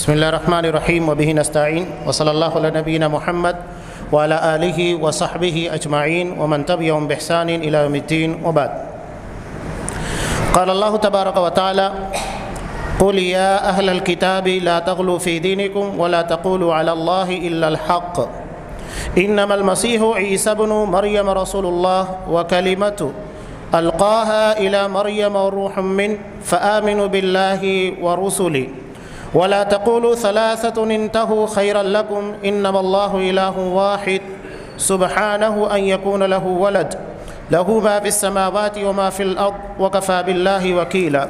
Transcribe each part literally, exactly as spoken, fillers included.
بسم اللہ الرحمن الرحیم وبہ نستعین وصلی اللہ علی نبینا محمد وعلی آلہ وصحبہ اجمعین ومن تبعہم بإحسان الی یوم الدین وبعد۔ قال اللہ تبارک وتعالی قل یا اہل الکتاب لا تغلوا فی دینکم ولا تقولوا علی اللہ الا الحق انما المسیح عیسی بن مریم رسول اللہ وکلمۃ القاها الى مریم وروح منہ فآمنوا باللہ ورسلہ ولا تقولوا ثلاثة انتهوا خيرا لكم انما الله اله واحد سبحانه ان يكون له ولد له ما في السماوات وما في الارض وكفى بالله وكيلا۔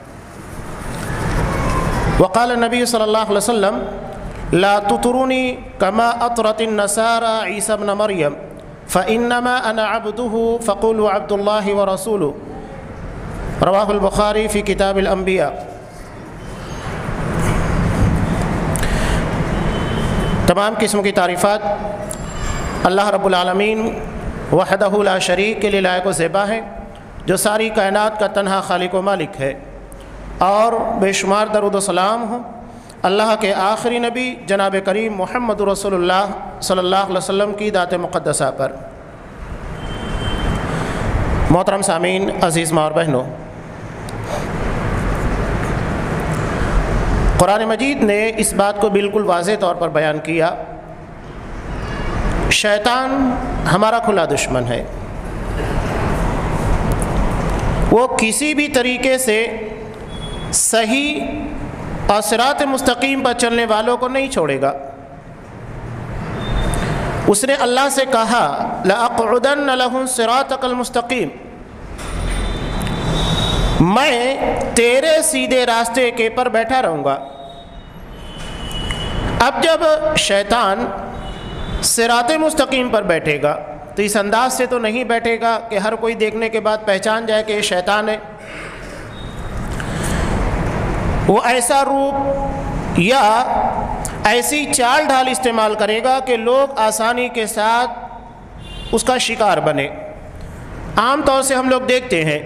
وقال النبي صلى الله عليه وسلم لا تطروني كما اطرت النصارى عيسى ابن مريم فانما انا عبده فقولوا عبد الله ورسوله، رواه البخاري في كتاب الانبياء۔ تمام قسم کی تعریفات اللہ رب العالمین وحدہ لا شریک کے لیے لائق و زیبا ہے، جو ساری کائنات کا تنہا خالق و مالک ہے، اور بے شمار درود و سلام ہوں اللہ کے آخری نبی جناب کریم محمد رسول اللہ صلی اللہ علیہ وسلم کی ذات مقدسہ پر۔ محترم سامعین، عزیز ماں اور بہنوں، قرآن مجید نے اس بات کو بالکل واضح طور پر بیان کیا، شیطان ہمارا کھلا دشمن ہے، وہ کسی بھی طریقے سے صحیح اور صراط مستقیم پر چلنے والوں کو نہیں چھوڑے گا۔ اس نے اللہ سے کہا لَأَقْعُدَنَّ لَهُمْ صِرَاطَكَ الْمُسْتَقِيمَ، میں تیرے سیدھے راستے کے پر بیٹھا رہوں گا۔ اب جب شیطان صراط مستقیم پر بیٹھے گا تو اس انداز سے تو نہیں بیٹھے گا کہ ہر کوئی دیکھنے کے بعد پہچان جائے کہ یہ شیطان ہے۔ وہ ایسا روپ یا ایسی چال ڈھال استعمال کرے گا کہ لوگ آسانی کے ساتھ اس کا شکار بنے۔ عام طور سے ہم لوگ دیکھتے ہیں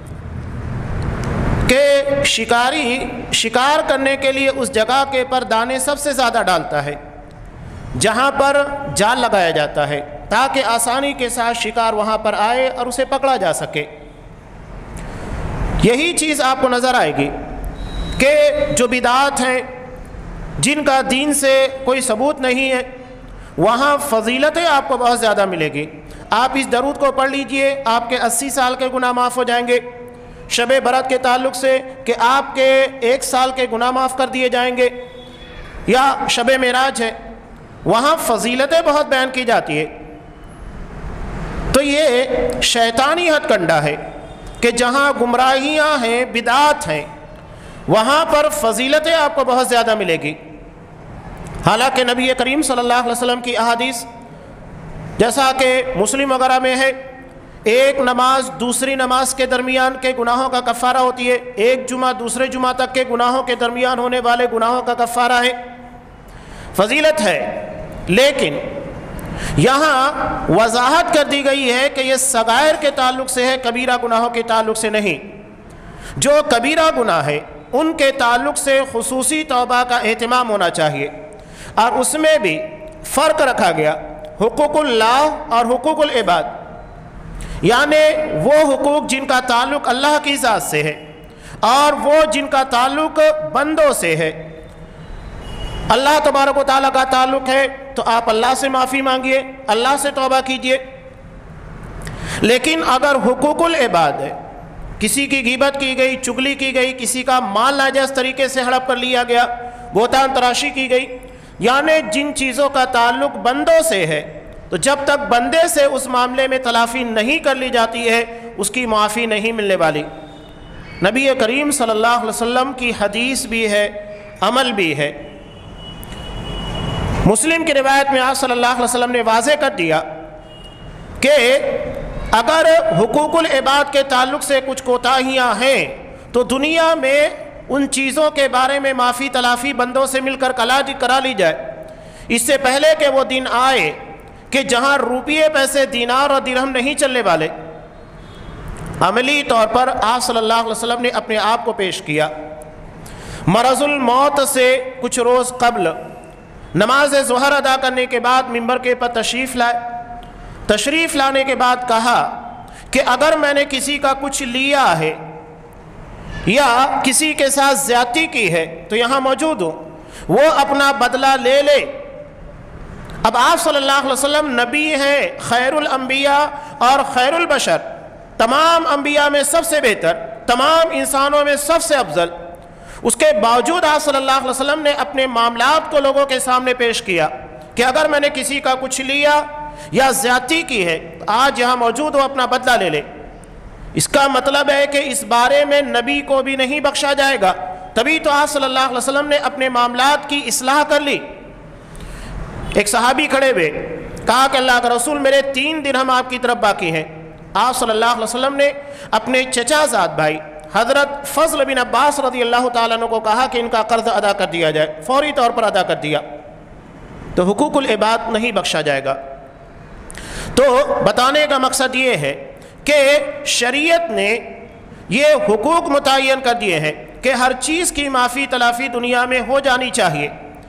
کہ شکاری شکار کرنے کے لیے اس جگہ کے پر دانے سب سے زیادہ ڈالتا ہے جہاں پر جال لگایا جاتا ہے، تاکہ آسانی کے ساتھ شکار وہاں پر آئے اور اسے پکڑا جا سکے۔ یہی چیز آپ کو نظر آئے گی کہ جو بدعات ہیں جن کا دین سے کوئی ثبوت نہیں ہے، وہاں فضیلتیں آپ کو بہت زیادہ ملے گی۔ آپ اس درود کو پڑھ لیجئے، آپ کے اسی سال کے گناہ معاف ہو جائیں گے۔ شب برات کے تعلق سے کہ آپ کے ایک سال کے گناہ معاف کر دیے جائیں گے، یا شب معراج ہے، وہاں فضیلتیں بہت بیان کی جاتی ہے۔ تو یہ شیطانی ہتھ کنڈا ہے کہ جہاں گمراہیاں ہیں، بدعات ہیں، وہاں پر فضیلتیں آپ کو بہت زیادہ ملے گی۔ حالانکہ نبی کریم صلی اللہ علیہ وسلم کی احادیث جیسا کہ مسلم وغیرہ میں ہے، ایک نماز دوسری نماز کے درمیان کے گناہوں کا کفارہ ہوتی ہے، ایک جمعہ دوسرے جمعہ تک کے گناہوں کے درمیان ہونے والے گناہوں کا کفارہ ہے۔ فضیلت ہے، لیکن یہاں وضاحت کر دی گئی ہے کہ یہ صغائر کے تعلق سے ہے، کبیرہ گناہوں کے تعلق سے نہیں۔ جو کبیرہ گناہ ہے ان کے تعلق سے خصوصی توبہ کا اہتمام ہونا چاہیے، اور اس میں بھی فرق رکھا گیا حقوق اللہ اور حقوق العباد، یعنی وہ حقوق جن کا تعلق اللہ کی ذات سے ہے اور وہ جن کا تعلق بندوں سے ہے۔ اللہ تبارک و تعالیٰ کا تعلق ہے تو آپ اللہ سے معافی مانگیے، اللہ سے توبہ کیجئے۔ لیکن اگر حقوق العباد ہے، کسی کی غیبت کی گئی، چغلی کی گئی، کسی کا مال ناجائز طریقے سے ہڑپ کر لیا گیا، بہتان تراشی کی گئی، یعنی جن چیزوں کا تعلق بندوں سے ہے، تو جب تک بندے سے اس معاملے میں تلافی نہیں کر لی جاتی ہے اس کی معافی نہیں ملنے والی۔ نبی کریم صلی اللہ علیہ وسلم کی حدیث بھی ہے، عمل بھی ہے۔ مسلم کی روایت میں آپ صلی اللہ علیہ وسلم نے واضح کر دیا کہ اگر حقوق العباد کے تعلق سے کچھ کوتاہیاں ہیں تو دنیا میں ان چیزوں کے بارے میں معافی تلافی بندوں سے مل کر کرا لی جائے، اس سے پہلے کہ وہ دن آئے کہ جہاں روپیے پیسے دینار اور درہم نہیں چلنے والے۔ عملی طور پر آپ صلی اللہ علیہ وسلم نے اپنے آپ کو پیش کیا۔ मरजुल मौत से कुछ रोज़ कबल नमाज ज़ुहर अदा करने के बाद मिंबर के पर तशरीफ़ लाए। तशरीफ़ लाने के बाद कहा कि अगर मैंने किसी का कुछ लिया है या किसी के साथ ज़्यादती की है तो यहाँ मौजूद हूँ, वो अपना बदला ले ले। अब आप सल्लल्लाहु अलैहि वसल्लम नबी हैं, खैरुल अंबिया और खैरुल बशर, तमाम अंबिया में सबसे बेहतर, तमाम इंसानों में सबसे अफजल। उसके बावजूद आप सल्लल्लाहु अलैहि वसल्लम ने अपने मामलात को लोगों के सामने पेश किया कि अगर मैंने किसी का कुछ लिया या ज़्यादती की है तो आज यहाँ मौजूद हो, अपना बदला ले ले। इसका मतलब है कि इस बारे में नबी को भी नहीं बख्शा जाएगा। तभी तो आप सल्लल्लाहु अलैहि वसल्लम ने अपने मामलात की इस्लाह कर ली। एक सहाबी खड़े हुए, कहा कि अल्लाह का रसूल, मेरे तीन दिरहम आपकी तरफ बाकी हैं। आप सल्लल्लाहु अलैहि वसल्लम ने अपने चचाजाद भाई हज़रत फ़ज़ल बिन अब्बास रज़ी अल्लाह ताला अन्हु को कहा कि इनका कर्ज अदा कर दिया जाए। फौरी तौर पर अदा कर दिया तो हुकूकुल इबाद नहीं बख्शा जाएगा। तो बताने का मकसद ये है कि शरीयत ने ये हुकूक मुतय्यन कर दिए हैं कि हर चीज़ की माफ़ी तलाफ़ी दुनिया में हो जानी चाहिए।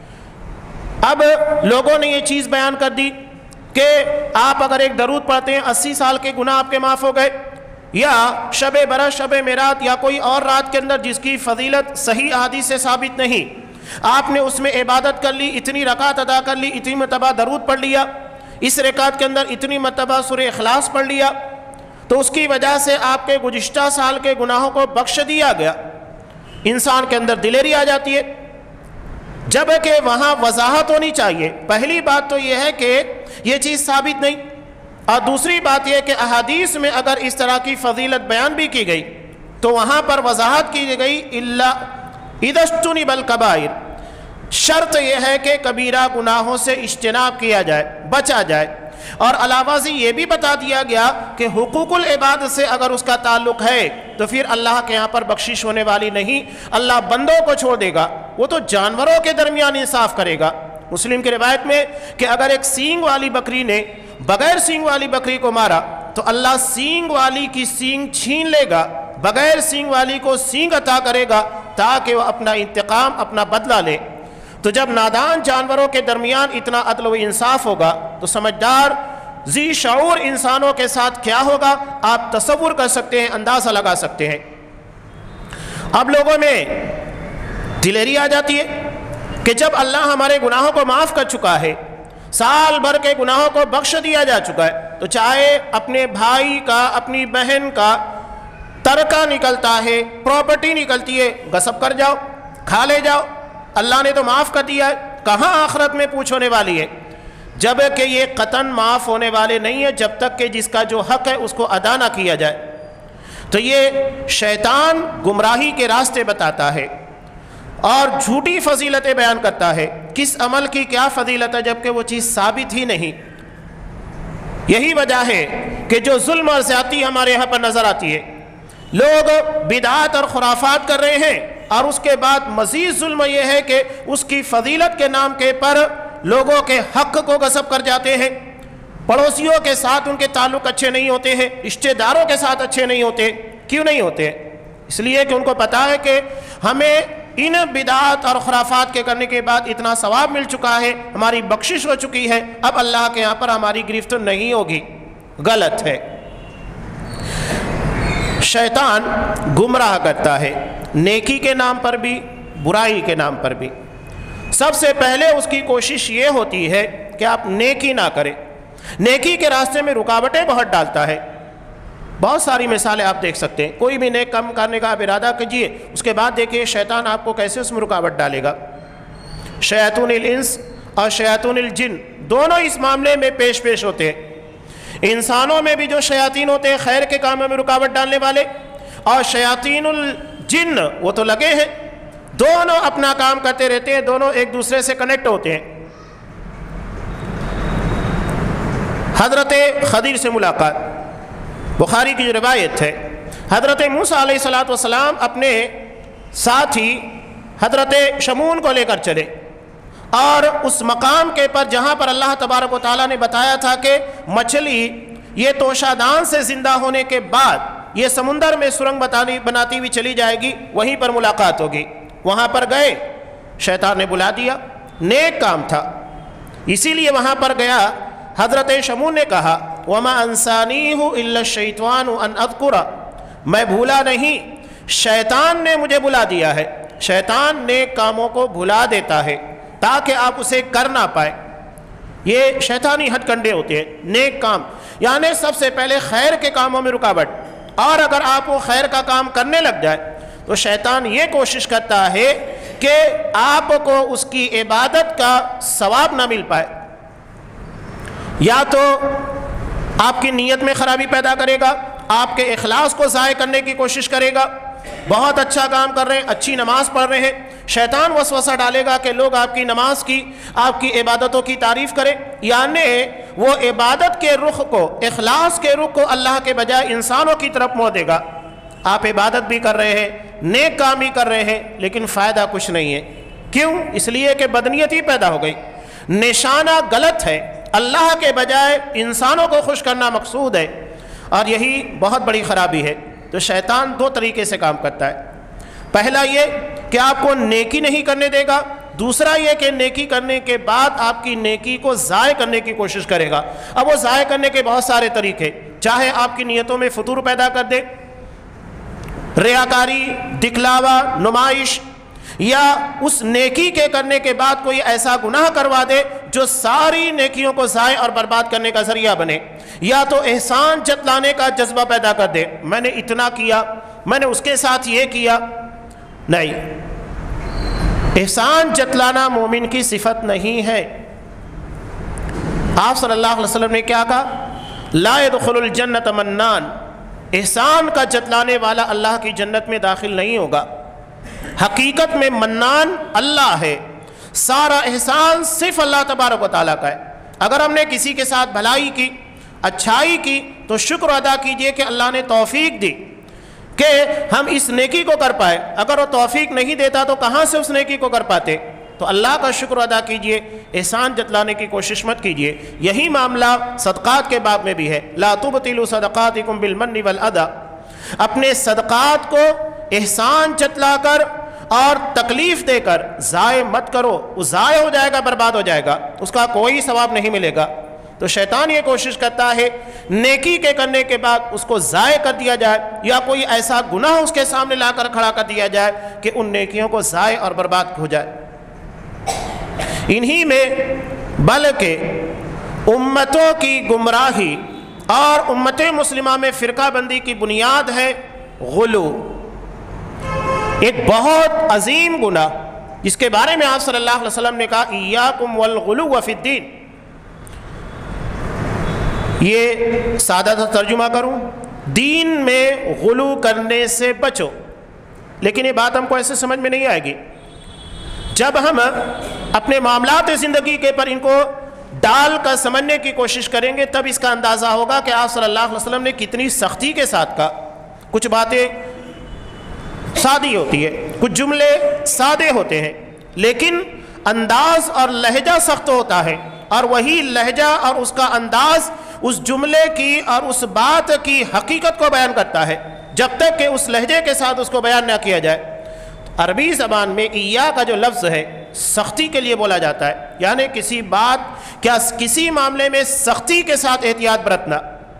अब लोगों ने ये चीज़ बयान कर दी कि आप अगर एक दरूद पढ़ते हैं अस्सी साल के गुनाह आपके माफ़ हो गए, या शब बरत, शब मेरात या कोई और रात के अंदर जिसकी फजीलत सही हदीस से साबित नहीं, आपने उसमें इबादत कर ली, इतनी रकात अदा कर ली, इतनी मरतबा दरूद पढ़ लिया, इस रकात के अंदर इतनी मरतबा सूरह इखलास पढ़ लिया, तो उसकी वजह से आपके गुज़िश्ता साल के गुनाहों को बख्श दिया गया। इंसान के अंदर दिलेरी आ जाती है, जबकि वहाँ वजाहत होनी चाहिए। पहली बात तो यह है कि ये चीज़ साबित नहीं, और दूसरी बात यह कि अहादीस में अगर इस तरह की फजीलत बयान भी की गई तो वहाँ पर वजाहत की गई इल्ला इदस्तुनिबल कबाइर, शर्त यह है कि कबीरा गुनाहों से इज्तिनाब किया जाए, बचा जाए। और अलावा से ये भी बता दिया गया कि हुकूकुल इबाद से अगर उसका ताल्लुक़ है तो फिर अल्लाह के यहाँ पर बख्शिश होने वाली नहीं, अल्लाह बंदों को छोड़ देगा, वो तो जानवरों के दरमियान इंसाफ करेगा। मुस्लिम की रिवायत में कि अगर एक सींग वाली बकरी ने बगैर सींग वाली बकरी को मारा तो अल्लाह सींग वाली की सींग छीन लेगा, बगैर सींग वाली को सींग अता करेगा ताकि वह अपना इंतकाम, अपना बदला ले। तो जब नादान जानवरों के दरमियान इतना अदल व इंसाफ होगा तो समझदार जी शऊर इंसानों के साथ क्या होगा आप तसव्वुर कर सकते हैं, अंदाज़ा लगा सकते हैं। अब लोगों में दिलेरी आ जाती है कि जब अल्लाह हमारे गुनाहों को माफ़ कर चुका है, साल भर के गुनाहों को बख्श दिया जा चुका है, तो चाहे अपने भाई का, अपनी बहन का तरका निकलता है, प्रॉपर्टी निकलती है, गसब कर जाओ, खा ले जाओ, अल्लाह ने तो माफ़ कर दिया है, कहाँ आखिरत में पूछ होने वाली है। जबकि ये कतन माफ़ होने वाले नहीं है जब तक कि जिसका जो हक़ है उसको अदा ना किया जाए। तो ये शैतान गुमराही के रास्ते बताता है और झूठी फजीलतें बयान करता है। किस अमल की क्या फजीलत है जबकि वो चीज़ साबित ही नहीं। यही वजह है कि जो जुल्म और ज़्यादती हमारे यहाँ पर नज़र आती है, लोग बिदात और खुराफात कर रहे हैं और उसके बाद मज़ीद जुल्म यह है कि उसकी फजीलत के नाम के पर लोगों के हक़ को गसब कर जाते हैं। पड़ोसियों के साथ उनके ताल्लुक़ अच्छे नहीं होते हैं, रिश्तेदारों के साथ अच्छे नहीं होते। क्यों नहीं होते? इसलिए कि उनको पता है कि हमें इन बिदात और खुराफात के करने के बाद इतना सवाब मिल चुका है, हमारी बख्शिश हो चुकी है, अब अल्लाह के यहाँ पर हमारी गिरफ्त नहीं होगी। गलत है। शैतान गुमराह करता है, नेकी के नाम पर भी, बुराई के नाम पर भी। सबसे पहले उसकी कोशिश ये होती है कि आप नेकी ना करें। नेकी के रास्ते में रुकावटें बहुत डालता है। बहुत सारी मिसालें आप देख सकते हैं। कोई भी नेक काम करने का आप इरादा कीजिए, उसके बाद देखिए शैतान आपको कैसे उसमें रुकावट डालेगा। शैतानुल इंस और शैतानुल जिन दोनों इस मामले में पेश पेश होते हैं। इंसानों में भी जो शयातीन होते हैं खैर के कामों में रुकावट डालने वाले, और शयातीनुल जिन वो तो लगे हैं, दोनों अपना काम करते रहते हैं, दोनों एक दूसरे से कनेक्ट होते हैं। हज़रत खदीर से मुलाकात, बुखारी की जो रिवायत है, हज़रत मूसा अलैहिस्सलातु वस्सलाम अपने साथी हज़रत शमून को लेकर चले और उस मकाम के पर जहाँ पर अल्लाह तबारक व तआला ने बताया था कि मछली ये तोशादान से ज़िंदा होने के बाद ये समुंदर में सुरंग बतानी बनाती हुई चली जाएगी, वहीं पर मुलाकात होगी। وہاں پر گئے، شیطان نے بلا دیا، نیک کام تھا، اسی لیے وہاں پر گیا۔ حضرت شمون نے کہا وَمَا أَنسَانِيهُ إِلَّا الشَّيْطَانُ أَنْ أَذْكُرَ، میں بھولا نہیں، شیطان نے مجھے بلا دیا ہے۔ شیطان نیک کاموں کو بھلا دیتا ہے تاکہ آپ اسے کر نہ پائے۔ یہ شیطانی ہتھ کنڈے ہوتے ہیں، نیک کام یعنی سب سے پہلے خیر کے کاموں میں رکاوٹ، اور اگر آپ وہ خیر کا کام کرنے لگ جائے تو شیطان یہ کوشش کرتا ہے کہ آپ کو اس کی عبادت کا ثواب نہ مل پائے، یا تو آپ کی نیت میں خرابی پیدا کرے گا، آپ کے اخلاص کو ضائع کرنے کی کوشش کرے گا۔ بہت اچھا کام کر رہے ہیں، اچھی نماز پڑھ رہے ہیں، شیطان وسوسہ ڈالے گا کہ لوگ آپ کی نماز کی، آپ کی عبادتوں کی تعریف کریں، یعنی وہ عبادت کے رخ کو، اخلاص کے رخ کو اللہ کے بجائے انسانوں کی طرف موڑ دے گا۔ آپ عبادت بھی کر رہے ہیں، نیک کام بھی کر رہے ہیں، لیکن فائدہ کچھ نہیں ہے۔ کیوں؟ اس لیے کہ بدنیتی پیدا ہو گئی، نشانہ غلط ہے، اللہ کے بجائے انسانوں کو خوش کرنا مقصود ہے، اور یہی بہت بڑی خرابی ہے۔ تو شیطان دو طریقے سے کام کرتا ہے، پہلا یہ کہ آپ کو نیکی نہیں کرنے دے گا، دوسرا یہ کہ نیکی کرنے کے بعد آپ کی نیکی کو ضائع کرنے کی کوشش کرے گا۔ اب وہ ضائع کرنے کے بہت سارے طریقے، چاہے آپ کی نیتوں میں فتور پیدا کر دے، ریاکاری، دکھلاوا، نمائش، یا اس نیکی کے کرنے کے بعد کوئی ایسا گناہ کروا دے جو ساری نیکیوں کو ضائع اور برباد کرنے کا ذریعہ بنے، یا تو احسان جتلانے کا جذبہ پیدا کر دے، میں نے اتنا کیا، میں نے اس کے ساتھ یہ کیا۔ نہیں، احسان جتلانا مومن کی صفت نہیں ہے۔ آپ صلی اللہ علیہ وسلم نے کیا کہا؟ لا يدخل الجنت منان، احسان کا جتلانے والا اللہ کی جنت میں داخل نہیں ہوگا۔ حقیقت میں منان اللہ ہے، سارا احسان صرف اللہ تبارک و تعالیٰ کا ہے۔ اگر ہم نے کسی کے ساتھ بھلائی کی، اچھائی کی، تو شکر ادا کیجئے کہ اللہ نے توفیق دی کہ ہم اس نیکی کو کر پائے۔ اگر وہ توفیق نہیں دیتا تو کہاں سے اس نیکی کو کر پاتے؟ تو اللہ کا شکر ادا کیجئے، احسان جتلانے کی کوشش مت کیجئے۔ یہی معاملہ صدقات کے باب میں بھی ہے، لا تبطلوا صدقاتکم بالمن والاذی، اپنے صدقات کو احسان جتلا کر اور تکلیف دے کر ضائع مت کرو، وہ ضائع ہو جائے گا، برباد ہو جائے گا، اس کا کوئی ثواب نہیں ملے گا۔ تو شیطان یہ کوشش کرتا ہے نیکی کے کرنے کے بعد اس کو ضائع کر دیا جائے، یا کوئی ایسا گناہ اس کے سامنے لا کر کھڑا کر دیا جائے کہ ان نیکیوں کو ضائع اور برباد ہو جائے۔ انہی میں بلکہ امتوں کی گمراہی اور امت مسلمہ میں فرقہ بندی کی بنیاد ہے غلو، ایک بہت عظیم گناہ جس کے بارے میں آپ صلی اللہ علیہ وسلم نے کہا ایاکم والغلو فی الدین۔ یہ سادہ تر ترجمہ کروں، دین میں غلو کرنے سے بچو، لیکن یہ بات ہم کو ایسے سمجھ میں نہیں آئے گی۔ جب ہم اپنے معاملات زندگی کے پر ان کو ڈال کر سمجھنے کی کوشش کریں گے تب اس کا اندازہ ہوگا کہ آپ صلی اللہ علیہ وسلم نے کتنی سختی کے ساتھ کہا۔ کچھ باتیں سادی ہوتی ہے، کچھ جملے سادے ہوتے ہیں، لیکن انداز اور لہجہ سخت ہوتا ہے، اور وہی لہجہ اور اس کا انداز اس جملے کی اور اس بات کی حقیقت کو بیان کرتا ہے، جب تک کہ اس لہجے کے ساتھ اس کو بیان نہ کیا جائے۔ عربی زبان میں ایا کا جو لفظ ہے سختی کے لیے بولا جاتا ہے، یعنی کسی بات کیا کسی معاملے میں سختی کے ساتھ احتیاط برتنا۔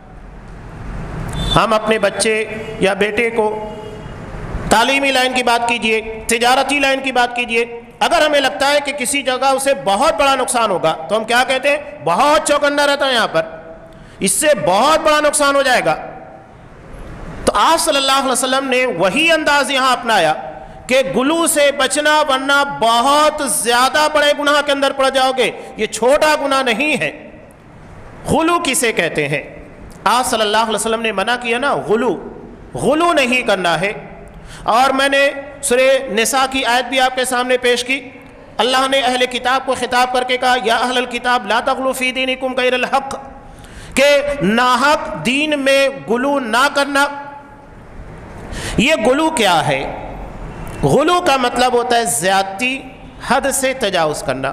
ہم اپنے بچے یا بیٹے کو تعلیمی لائن کی بات کیجئے، تجارتی لائن کی بات کیجئے، اگر ہمیں لگتا ہے کہ کسی جگہ اسے بہت بڑا نقصان ہوگا تو ہم کیا کہتے ہیں؟ بہت چوکنا رہتا ہے یہاں پر، اس سے بہت بڑا نقصان ہو جائے گا۔ تو آپ صلی اللہ علیہ وسلم نے وہی انداز یہاں اپنایا کہ گلو سے بچنا، ورنہ بہت زیادہ بڑے گناہ کے اندر پڑ جاؤ گے، یہ چھوٹا گناہ نہیں ہے۔ غلو کسے کہتے ہیں؟ آپ صلی اللہ علیہ وسلم نے منع کیا نا، غلو غلو نہیں کرنا ہے۔ اور میں نے سورہ نساء کی آیت بھی آپ کے سامنے پیش کی، اللہ نے اہل کتاب کو خطاب کر کے کہا یا اہل الکتاب لا تغلوا فی دینکم غیر الحق، کہ ناحق دین میں غلو نہ کرنا۔ یہ غلو کیا ہے؟ غلو کا مطلب ہوتا ہے زیادتی، حد سے تجاوز کرنا۔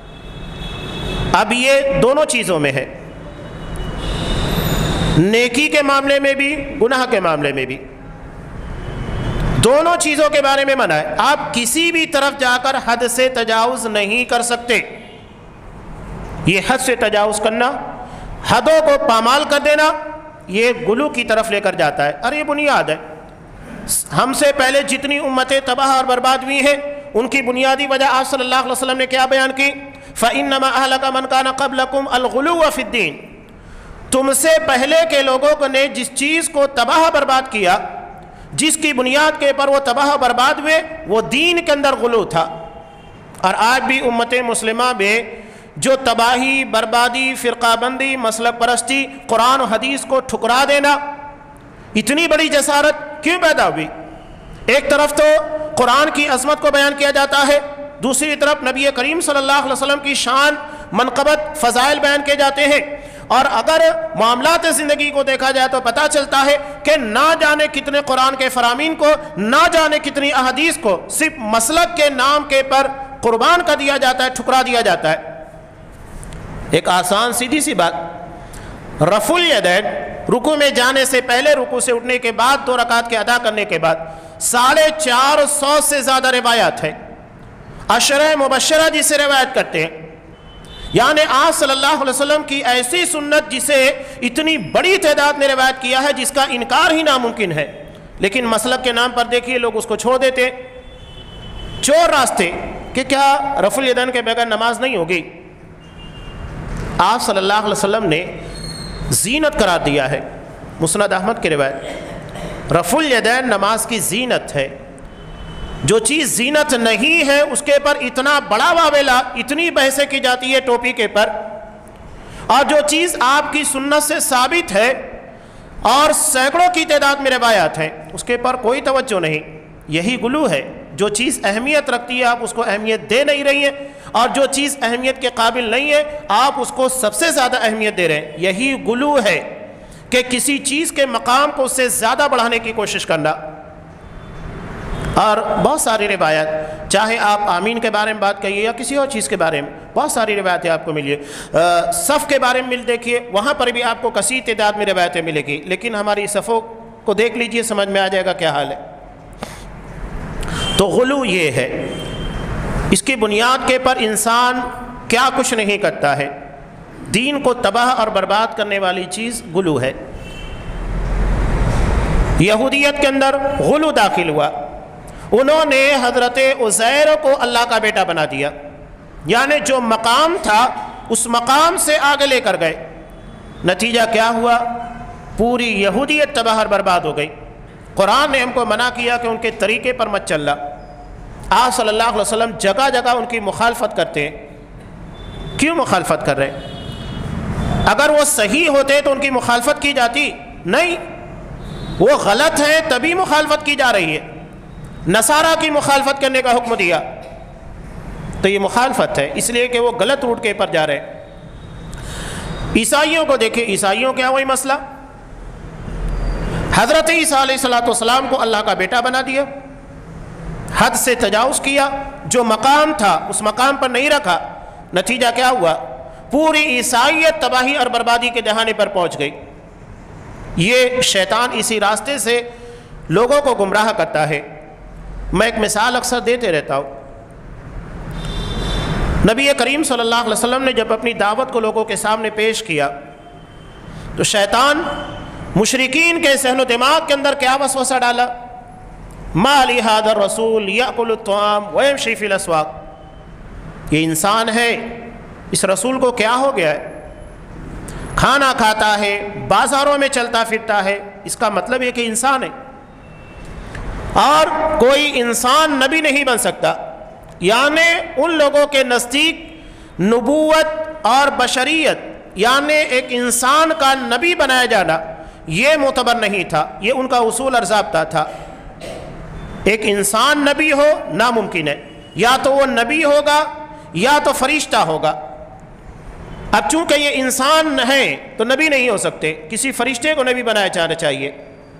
اب یہ دونوں چیزوں میں ہے، نیکی کے معاملے میں بھی، گناہ کے معاملے میں بھی۔ دونوں چیزوں کے بارے میں منع ہے. آپ کسی بھی طرف جا کر حد سے تجاوز نہیں کر سکتے. یہ حد سے تجاوز کرنا، حدوں کو پامال کر دینا، یہ غلو کی طرف لے کر جاتا ہے. اور یہ بنیاد ہے. ہم سے پہلے جتنی امتیں تباہ اور برباد ہوئی ہیں ان کی بنیادی وجہ آپ صلی اللہ علیہ وسلم نے کیا بیان کی؟ فَإِنَّمَا أَهْلَكَ مَنْ كَانَ قَبْلَكُمْ الْغُلُوَّ فِي الدِّينِ. تم سے پہلے کے لوگوں کو نے جس چیز کو تباہ برباد کیا، جس کی بنیاد کے پر وہ تباہ برباد ہوئے، وہ دین کے اندر غلو تھا. اور آج بھی امت مسلمہ میں جو تباہی، بربادی، فرقہ بندی، مسلک پرستی، قرآن و حدیث کو ٹھکرا دینا، اتنی بڑی جسارت کیوں پیدا ہوئی؟ ایک طرف تو قرآن کی عظمت کو بیان کیا جاتا ہے، دوسری طرف نبی کریم صلی اللہ علیہ وسلم کی شان، منقبت، فضائل بیان کیے جاتے ہیں. اور اگر معاملات زندگی کو دیکھا جائے تو پتہ چلتا ہے کہ نہ جانے کتنے قرآن کے فرامین کو، نہ جانے کتنی احادیث کو صرف مسلک کے نام کے پر قربان کر دیا جاتا ہے، ٹھکرا دیا جاتا ہے. ایک آسان سیدھی سی بات، رفع الیدین، رکوع میں جانے سے پہلے، رکوع سے اٹھنے کے بعد، دو رکعت کے ادا کرنے کے بعد ساڑھے چار سو سے زیادہ روایات ہیں. عشرہ مبشرہ جسے روایت کرتے ہیں، یعنی آپ صلی اللہ علیہ وسلم کی ایسی سنت جسے اتنی بڑی تعداد نے روایت کیا ہے جس کا انکار ہی ناممکن ہے. لیکن مسلک کے نام پر دیکھیے لوگ اس کو چھوڑ دیتے ہیں. چور راستے کہ کیا رفع الیدین کے بغیر نماز نہیں ہوگی؟ آپ صلی اللہ علیہ وسلم نے زینت قرار دیا ہے. مسند احمد کی روایت، رفع الیدین نماز کی زینت ہے. جو چیز زینت نہیں ہے اس کے پر اتنا بڑا واویلا، اتنی بحثیں کی جاتی ہے ٹوپی کے پر. اور جو چیز آپ کی سنت سے ثابت ہے اور سینکڑوں کی تعداد میں روایات ہیں، اس کے پر کوئی توجہ نہیں. یہی غلو ہے. جو چیز اہمیت رکھتی ہے آپ اس کو اہمیت دے نہیں رہی ہیں، اور جو چیز اہمیت کے قابل نہیں ہے آپ اس کو سب سے زیادہ اہمیت دے رہے ہیں. یہی غلو ہے کہ کسی چیز کے مقام کو اس سے زیادہ بڑھانے کی کوشش کرنا. اور بہت ساری روایات، چاہے آپ آمین کے بارے میں بات کہیے یا کسی اور چیز کے بارے میں، بہت ساری روایتیں آپ کو ملیے. صف کے بارے میں مل دیکھیے، وہاں پر بھی آپ کو کثیر تعداد میں روایتیں ملے گی. لیکن ہماری صفوں کو دیکھ لیجئے، سمجھ میں آ جائے گا کیا حال ہے. تو غلو یہ ہے، اس کی بنیاد کے پر انسان کیا کچھ نہیں کرتا ہے. دین کو تباہ اور برباد کرنے والی چیز غلو ہے. یہودیت کے اندر غلو داخل ہوا. انہوں نے حضرت عزیر کو اللہ کا بیٹا بنا دیا، یعنی جو مقام تھا اس مقام سے آگے لے کر گئے. نتیجہ کیا ہوا؟ پوری یہودیت تباہ اور برباد ہو گئی. قرآن نے ہم کو منع کیا کہ ان کے طریقے پر مت چلنا. آپ صلی اللہ علیہ وسلم جگہ جگہ ان کی مخالفت کرتے ہیں. کیوں مخالفت کر رہے ہیں؟ اگر وہ صحیح ہوتے تو ان کی مخالفت کی جاتی نہیں. وہ غلط ہیں تبھی مخالفت کی جا رہی ہے. نصارہ کی مخالفت کرنے کا حکم دیا تو یہ مخالفت ہے، اس لیے کہ وہ غلط روٹ کے پر جا رہے ہیں. عیسائیوں کو دیکھیں، عیسائیوں کیا وہی مسئلہ، حضرت عیسیٰ علیہ السلام کو اللہ کا بیٹا بنا دیا، حد سے تجاوز کیا، جو مقام تھا اس مقام پر نہیں رکھا. نتیجہ کیا ہوا؟ پوری عیسائیت تباہی اور بربادی کے دہانے پر پہنچ گئی. یہ شیطان اسی راستے سے لوگوں کو گمراہ کرتا ہے. میں ایک مثال اکثر دیتے رہتا ہوں. نبی کریم صلی اللہ علیہ وسلم نے جب اپنی دعوت کو لوگوں کے سامنے پیش کیا تو شیطان مشرکین کے ذہن و دماغ کے اندر کیا وسوسہ ڈالا؟ ما لی ھذا الرسول یاکل الطعام ویمشی فی الاسواق. یہ انسان ہے، اس رسول کو کیا ہو گیا ہے؟ کھانا کھاتا ہے، بازاروں میں چلتا پھرتا ہے. اس کا مطلب یہ کہ انسان ہے. اور کوئی انسان نبی نہیں بن سکتا. یعنی ان لوگوں کے نزدیک نبوت اور بشریت، یعنی ایک انسان کا نبی بنایا جانا، یہ معتبر نہیں تھا. یہ ان کا اصول اور ضابطہ تھا. ایک انسان نبی ہو ناممکن ہے. یا تو وہ نبی ہوگا یا تو فرشتہ ہوگا. اب چونکہ یہ انسان ہے تو نبی نہیں ہو سکتے، کسی فرشتے کو نبی بنایا جانا چاہیے.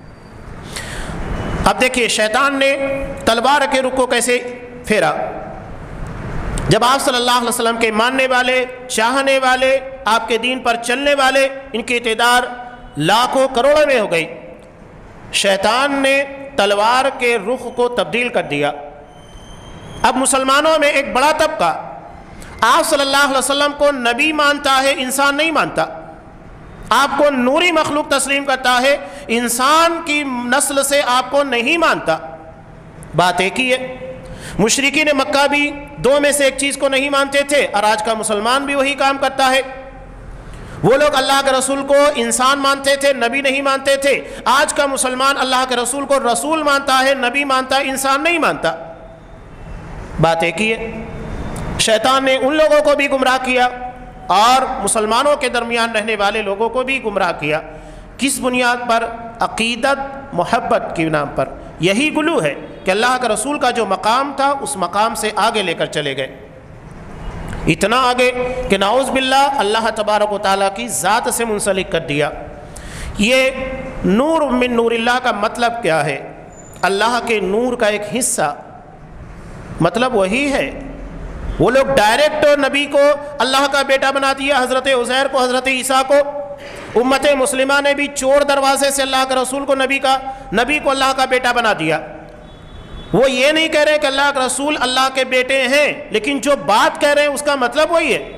اب دیکھیے شیطان نے تلوار کے رخ کو کیسے پھیرا. جب آپ صلی اللہ علیہ وسلم کے ماننے والے، چاہنے والے، آپ کے دین پر چلنے والے، ان کی تعداد لاکھوں کروڑوں میں ہو گئی، شیطان نے تلوار کے رخ کو تبدیل کر دیا۔ اب مسلمانوں میں ایک بڑا طبقہ آپ صلی اللہ علیہ وسلم کو نبی مانتا ہے، انسان نہیں مانتا۔ آپ کو نوری مخلوق تسلیم کرتا ہے، انسان کی نسل سے آپ کو نہیں مانتا۔ بات ایک ہی ہے۔ مشرکین مکہ بھی دو میں سے ایک چیز کو نہیں مانتے تھے، اور آج کا مسلمان بھی وہی کام کرتا ہے۔ وہ لوگ اللہ کے رسول کو انسان مانتے تھے، نبی نہیں مانتے تھے۔ آج کا مسلمان اللہ کے رسول کو رسول مانتا ہے، نبی مانتا ہے، انسان نہیں مانتا۔ بات ایک ہی ہے۔ شیطان نے ان لوگوں کو بھی گمراہ کیا اور مسلمانوں کے درمیان رہنے والے لوگوں کو بھی گمراہ کیا۔ کس بنیاد پر؟ عقیدت، محبت کے نام پر۔ یہی گلو ہے کہ اللہ کے رسول کا جو مقام تھا اس مقام سے آگے لے کر چلے گئے، اتنا آگے کہ نعوذ باللہ اللہ تبارک و تعالیٰ کی ذات سے منسلک کر دیا۔ یہ نور من نور اللہ کا مطلب کیا ہے؟ اللہ کے نور کا ایک حصہ، مطلب وہی ہے۔ وہ لوگ ڈائریکٹ نبی کو اللہ کا بیٹا بنا دیا، حضرت عزیر کو، حضرت عیسیٰ کو۔ امت مسلمہ نے بھی چور دروازے سے اللہ کے رسول کو نبی کا نبی کو اللہ کا بیٹا بنا دیا۔ وہ یہ نہیں کہہ رہے کہ اللہ کے رسول اللہ کے بیٹے ہیں، لیکن جو بات کہہ رہے ہیں اس کا مطلب وہی ہے۔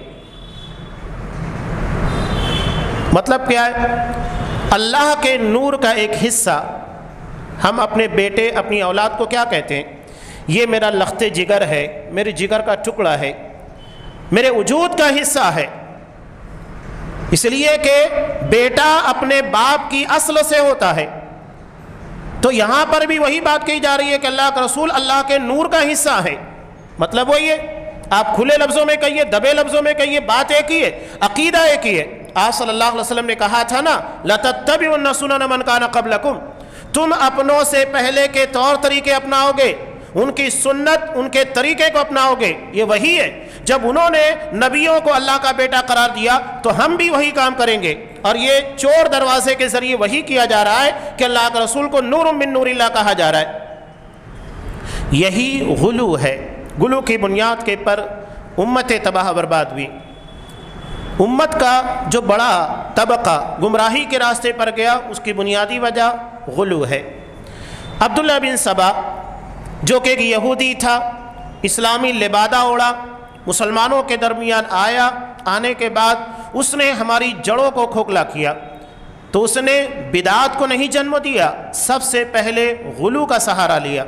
مطلب کیا ہے؟ اللہ کے نور کا ایک حصہ ہم اپنے بیٹے، اپنی اولاد کو کیا کہتے ہیں؟ یہ میرا لخت جگر ہے، میرے جگر کا ٹکڑا ہے، میرے وجود کا حصہ ہے۔ اس لیے کہ بیٹا اپنے باپ کی اصل سے ہوتا ہے۔ تو یہاں پر بھی وہی بات کہی جا رہی ہے کہ اللہ کا رسول اللہ کے نور کا حصہ ہے۔ مطلب وہی ہے، آپ کھلے لفظوں میں کہیے، دبے لفظوں میں کہیے، بات ایک ہی ہے، عقیدہ ایک ہی ہے۔ آپ صلی اللہ علیہ وسلم نے کہا تھا نا، لَتَتَّبِعُنَّ سُنَنَ مَنْ كَانَ قَبْلَكُمْ، تم اپنوں سے پہلے کے طور طریقے اپناؤ گے، ان کی سنت، ان کے طریقے کو اپناؤ گے۔ یہ وہی ہے، جب انہوں نے نبیوں کو اللہ کا بیٹا قرار دیا تو ہم بھی وہی کام کریں گے۔ اور یہ چور دروازے کے ذریعے وہی کیا جا رہا ہے کہ اللہ کے رسول کو نور من نور اللہ کہا جا رہا ہے۔ یہی غلو ہے۔ غلو کی بنیاد کے پر امت تباہ برباد ہوئی۔ امت کا جو بڑا طبقہ گمراہی کے راستے پر گیا، اس کی بنیادی وجہ غلو ہے۔ عبداللہ بن سبا جو کہ ایک یہودی تھا، اسلامی لبادہ اوڑا، مسلمانوں کے درمیان آیا، آنے کے بعد اس نے ہماری جڑوں کو کھوکھلا کیا، تو اس نے بدعات کو نہیں جنم دیا، سب سے پہلے غلو کا سہارا لیا۔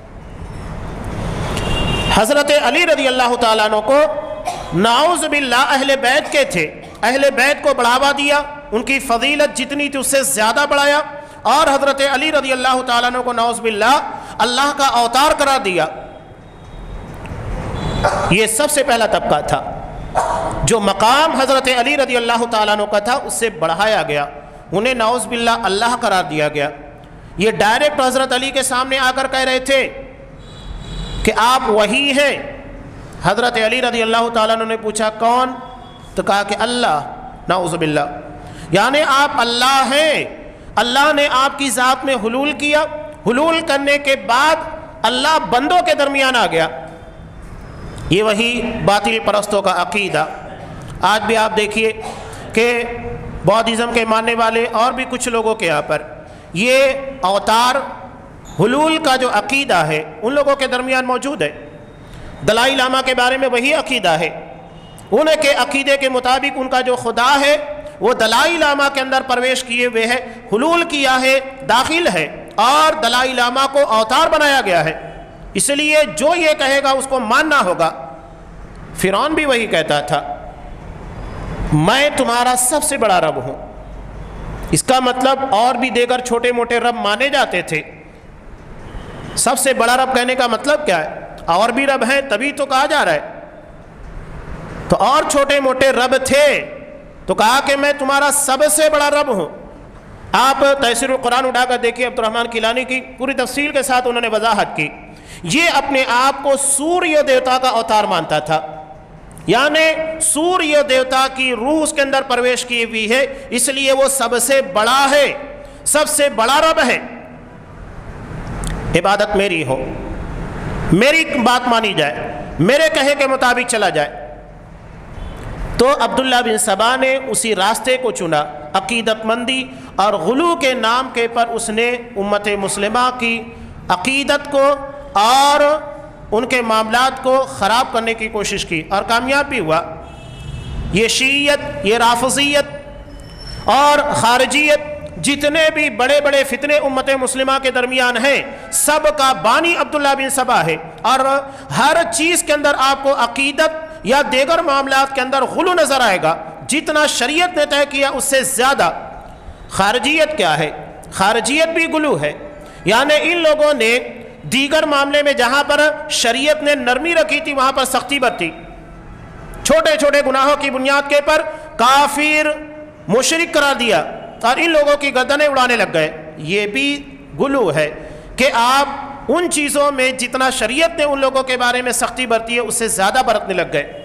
حضرت علی رضی اللہ تعالیٰ عنہ کو نعوذ باللہ اہل بیت کے تھے، اہل بیت کو بڑھاوا دیا، ان کی فضیلت جتنی تھی اس سے زیادہ بڑھایا، اور حضرت علی رضی اللہ تعالیٰ عنہ کو نعوذ باللہ اللہ کا اوتار قرار دیا۔ یہ سب سے پہلا طبقہ تھا۔ جو مقام حضرت علی رضی اللہ تعالیٰ عنہ کا تھا اس سے بڑھایا گیا، انہیں نعوذ باللہ اللہ قرار دیا گیا۔ یہ ڈائریکٹ حضرت علی کے سامنے آ کر کہہ رہے تھے کہ آپ وہی ہیں۔ حضرت علی رضی اللہ تعالیٰ عنہ نے پوچھا کون؟ تو کہا کہ اللہ، نعوذ باللہ، یعنی آپ اللہ ہیں۔ اللہ نے آپ کی ذات میں حلول کیا، حلول کرنے کے بعد اللہ بندوں کے درمیان آ گیا۔ یہ وہی باطل پرستوں کا عقیدہ۔ آج بھی آپ دیکھیے کہ بودھزم کے ماننے والے اور بھی کچھ لوگوں کے یہاں پر یہ اوتار حلول کا جو عقیدہ ہے ان لوگوں کے درمیان موجود ہے۔ دلائی لاما کے بارے میں وہی عقیدہ ہے۔ ان کے عقیدے کے مطابق ان کا جو خدا ہے وہ دلائی لاما کے اندر پرویش کیے ہوئے ہے، حلول کیا ہے، داخل ہے، اور دلائی لاما کو اوتار بنایا گیا ہے۔ اس لیے جو یہ کہے گا اس کو ماننا ہوگا۔ فرعون بھی وہی کہتا تھا، میں تمہارا سب سے بڑا رب ہوں۔ اس کا مطلب اور بھی دیگر چھوٹے موٹے رب مانے جاتے تھے۔ سب سے بڑا رب کہنے کا مطلب کیا ہے؟ اور بھی رب ہیں تبھی تو کہا جا رہا ہے۔ تو اور چھوٹے موٹے رب تھے تو کہا کہ میں تمہارا سب سے بڑا رب ہوں۔ آپ تفسیر القرآن اٹھا کر دیکھیے، عبد الرحمن کیلانی کی پوری تفصیل کے ساتھ انہوں نے وضاحت کی۔ یہ اپنے آپ کو سوریہ دیوتا کا اوتار مانتا تھا، یعنی سوریہ دیوتا کی روح اس کے اندر پرویش کی ہوئی ہے، اس لیے وہ سب سے بڑا ہے، سب سے بڑا رب ہے۔ عبادت میری ہو، میری بات مانی جائے، میرے کہے کے مطابق چلا جائے۔ تو عبداللہ بن سبا نے اسی راستے کو چنا، عقیدت مندی اور غلو کے نام کے پر اس نے امت مسلمہ کی عقیدت کو اور ان کے معاملات کو خراب کرنے کی کوشش کی اور کامیاب بھی ہوا۔ یہ شیعیت، یہ رافضیت اور خارجیت، جتنے بھی بڑے بڑے فتنے امت مسلمہ کے درمیان ہیں، سب کا بانی عبداللہ بن سبا ہے، اور ہر چیز کے اندر آپ کو عقیدت یا دیگر معاملات کے اندر غلو نظر آئے گا۔ جتنا شریعت نے طے کیا اس سے زیادہ۔ خارجیت کیا ہے؟ خارجیت بھی غلو ہے، یعنی ان لوگوں نے دیگر معاملے میں جہاں پر شریعت نے نرمی رکھی تھی وہاں پر سختی برتی، چھوٹے چھوٹے گناہوں کی بنیاد کے پر کافر مشرک قرار دیا اور ان لوگوں کی گردنیں اڑانے لگ گئے۔ یہ بھی غلو ہے کہ آپ ان چیزوں میں جتنا شریعت نے ان لوگوں کے بارے میں سختی برتی ہے اس سے زیادہ برتنے لگ گئے۔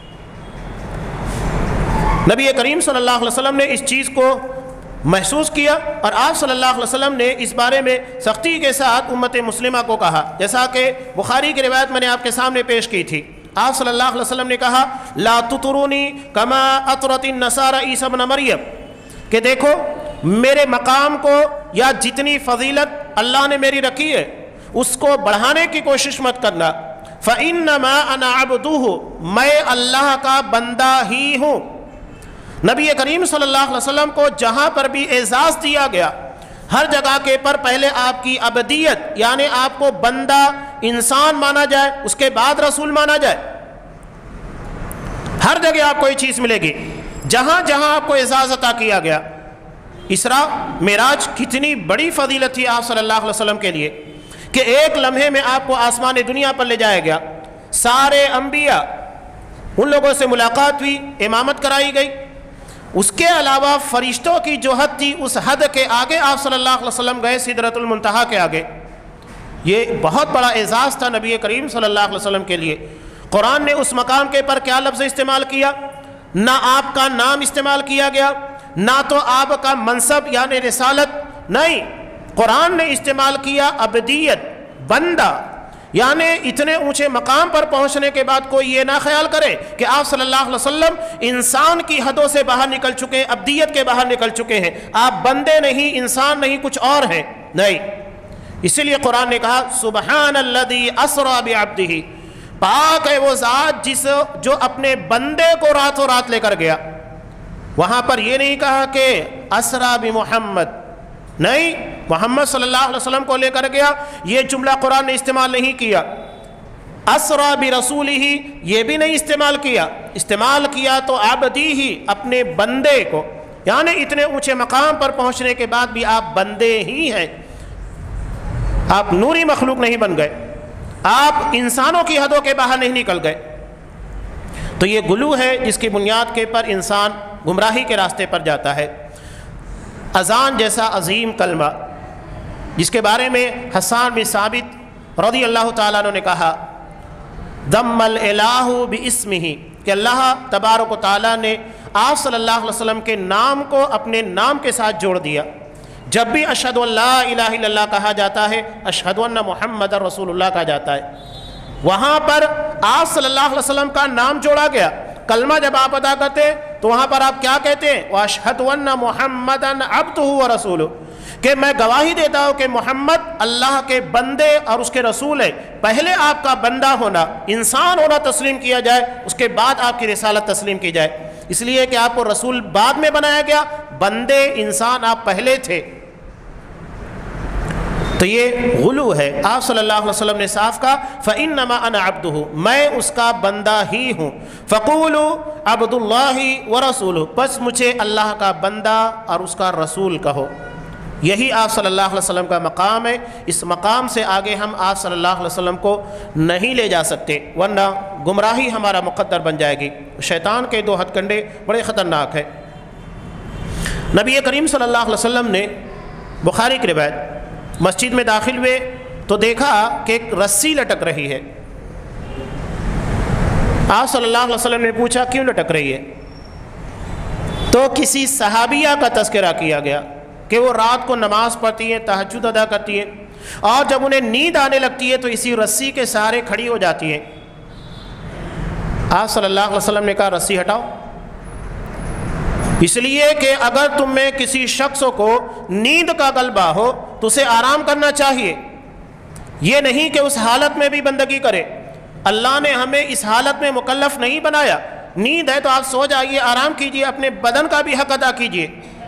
نبی کریم صلی اللہ علیہ وسلم نے اس چیز کو محسوس کیا اور آپ صلی اللہ علیہ وسلم نے اس بارے میں سختی کے ساتھ امت مسلمہ کو کہا، جیسا کہ بخاری کی روایت میں نے آپ کے سامنے پیش کی تھی۔ آپ صلی اللہ علیہ وسلم نے کہا لا تطرونی کما اطرت النصارى عیسی ابن مریم، کہ دیکھو میرے مقام کو یا جتنی فضیلت اللہ نے میری رکھی ہے اس کو بڑھانے کی کوشش مت کرنا۔ فَإِنَّمَا أَنَا عَبْدُهُ، میں اللہ کا بندہ ہی ہوں۔ نبی کریم صلی اللہ علیہ وسلم کو جہاں پر بھی اعزاز دیا گیا ہر جگہ کے پر پہلے آپ کی عبدیت یعنی آپ کو بندہ انسان مانا جائے، اس کے بعد رسول مانا جائے۔ ہر جگہ آپ کو یہ چیز ملے گی جہاں جہاں آپ کو اعزاز عطا کیا گیا۔ اسراء معراج کتنی بڑی فضیلت تھی آپ صلی اللہ علیہ وسلم کے لیے کہ ایک لمحے میں آپ کو آسمان دنیا پر لے جایا گیا۔ سارے انبیاء ان لوگوں سے ملاقات ہوئی، امامت کرائی گئی، اس کے علاوہ فرشتوں کی جو حد تھی اس حد کے آگے آپ صلی اللہ علیہ وسلم گئے، سدرۃ المنتہا کے آگے۔ یہ بہت بڑا اعزاز تھا نبی کریم صلی اللہ علیہ وسلم کے لیے۔ قرآن نے اس مقام کے پر کیا لفظ استعمال کیا؟ نہ آپ کا نام استعمال کیا گیا، نہ تو آپ کا منصب یعنی رسالت، نہیں، قرآن نے استعمال کیا عبدیت، بندہ، یعنی اتنے اونچے مقام پر پہنچنے کے بعد کوئی یہ نہ خیال کرے کہ آپ صلی اللہ علیہ وسلم انسان کی حدوں سے باہر نکل چکے ہیں، عبدیت کے باہر نکل چکے ہیں، آپ بندے نہیں، انسان نہیں، کچھ اور ہیں، نہیں۔ اسی لیے قرآن نے کہا سبحان الذی اسری بعبدہ، پاک ہے وہ ذات جس جو اپنے بندے کو راتوں رات لے کر گیا۔ وہاں پر یہ نہیں کہا کہ اسری بمحمد، نہیں، محمد صلی اللہ علیہ وسلم کو لے کر گیا، یہ جملہ قرآن نے استعمال نہیں کیا۔ اسری برسولہ یہ بھی نہیں استعمال کیا، استعمال کیا تو عبدی ہی، اپنے بندے کو، یعنی اتنے اونچے مقام پر پہنچنے کے بعد بھی آپ بندے ہی ہیں، آپ نوری مخلوق نہیں بن گئے، آپ انسانوں کی حدوں کے باہر نہیں نکل گئے۔ تو یہ غلو ہے جس کی بنیاد کے پر انسان گمراہی کے راستے پر جاتا ہے۔ اذان جیسا عظیم کلمہ جس کے بارے میں حسان بن ثابت رضی اللہ تعالیٰ عنہ نے کہا ضم الالہ باسمہ، کہ اللہ تبارک و تعالیٰ نے آپ صلی اللہ علیہ وسلم کے نام کو اپنے نام کے ساتھ جوڑ دیا۔ جب بھی اشہد ان لا الہ الا اللہ کہا جاتا ہے، اشہد ان محمد رسول اللہ کہا جاتا ہے، وہاں پر آپ صلی اللہ علیہ وسلم کا نام جوڑا گیا۔ کلمہ جب آپ ادا کرتے ہیں تو وہاں پر آپ کیا کہتے ہیں؟ وَأَشْهَدُ أَنَّ مُحَمَّدًا عَبْدُهُ وَرَسُولُهُ، کہ میں گواہی دیتا ہوں کہ محمد اللہ کے بندے اور اس کے رسول ہے۔ پہلے آپ کا بندہ ہونا، انسان ہونا تسلیم کیا جائے، اس کے بعد آپ کی رسالت تسلیم کی جائے، اس لیے کہ آپ کو رسول بعد میں بنایا گیا، بندے انسان آپ پہلے تھے۔ تو یہ غلو ہے۔ آپ صلی اللہ علیہ وسلم نے صاف کہا فَإِنَّمَا أَنَا عَبْدُهُ، میں اس کا بندہ ہی ہوں۔ فَقُولُوا عَبْدُ اللَّهِ وَرَسُولُهُ، پس مجھے اللہ کا بندہ اور اس کا رسول کہو۔ یہی آپ صلی اللہ علیہ وسلم کا مقام ہے۔ اس مقام سے آگے ہم آپ صلی اللہ علیہ وسلم کو نہیں لے جا سکتے، ورنہ گمراہی ہمارا مقدر بن جائے گی۔ شیطان کے دو ہتھ کنڈے بڑے خطرناک ہیں۔ نبی کریم صلی اللہ علیہ وسلم نے بخاری کی روایت مسجد میں داخل ہوئے تو دیکھا کہ ایک رسی لٹک رہی ہے۔ آپ صلی اللہ علیہ وسلم نے پوچھا کیوں لٹک رہی ہے؟ تو کسی صحابیہ کا تذکرہ کیا گیا کہ وہ رات کو نماز پڑھتی ہیں، تہجد ادا کرتی ہیں، اور جب انہیں نیند آنے لگتی ہے تو اسی رسی کے سہارے کھڑی ہو جاتی ہیں۔ آپ صلی اللہ علیہ وسلم نے کہا رسی ہٹاؤ، اس لیے کہ اگر تم میں کسی شخص کو نیند کا غلبہ ہو تو اسے آرام کرنا چاہیے، یہ نہیں کہ اس حالت میں بھی بندگی کرے. اللہ نے ہمیں اس حالت میں مکلف نہیں بنایا. نیند ہے تو آپ سو جائیے, آرام کیجئے, اپنے بدن کا بھی حق ادا کیجئے.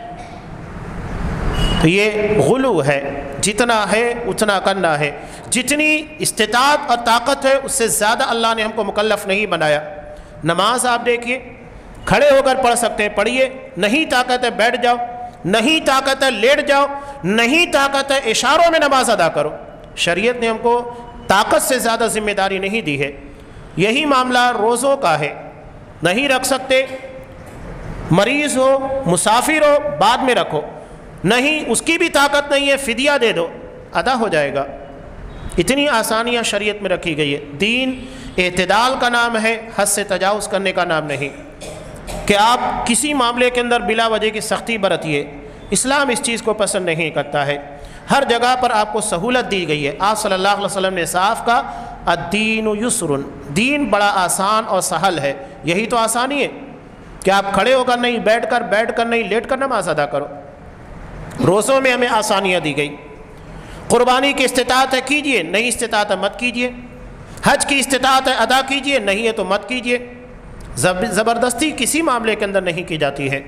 تو یہ غلو ہے. جتنا ہے اتنا کرنا ہے. جتنی استطاعت اور طاقت ہے اس سے زیادہ اللہ نے ہم کو مکلف نہیں بنایا. نماز آپ دیکھیے, کھڑے ہو کر پڑھ سکتے ہیں پڑھیے, نہیں طاقت ہے بیٹھ جاؤ, نہیں طاقت ہے لیٹ جاؤ, نہیں طاقت ہے اشاروں میں نماز ادا کرو. شریعت نے ہم کو طاقت سے زیادہ ذمہ داری نہیں دی ہے. یہی معاملہ روزوں کا ہے. نہیں رکھ سکتے, مریض ہو, مسافر ہو, بعد میں رکھو. نہیں اس کی بھی طاقت نہیں ہے, فدیہ دے دو, ادا ہو جائے گا. اتنی آسانیاں شریعت میں رکھی گئی ہے. دین اعتدال کا نام ہے, حد سے تجاوز کرنے کا نام نہیں کہ آپ کسی معاملے کے اندر بلا وجہ کی سختی برتیے. اسلام اس چیز کو پسند نہیں کرتا ہے. ہر جگہ پر آپ کو سہولت دی گئی ہے. آپ صلی اللہ علیہ وسلم نے صاف کہا الدین یسر, دین بڑا آسان اور سہل ہے. یہی تو آسانی ہے کہ آپ کھڑے ہو کر نہیں, بیٹھ کر بیٹھ کر نہیں, لیٹ کر نماز ادا کرو. روزوں میں ہمیں آسانیاں دی گئی. قربانی کی استطاعت ہے کیجئے, نہیں استطاعت ہے مت کیجئے. حج کی استطاعت ہے ادا کیجئے, نہیں ہے تو مت کیجئے. زبردستی کسی معاملے کے اندر نہیں کی جاتی ہے.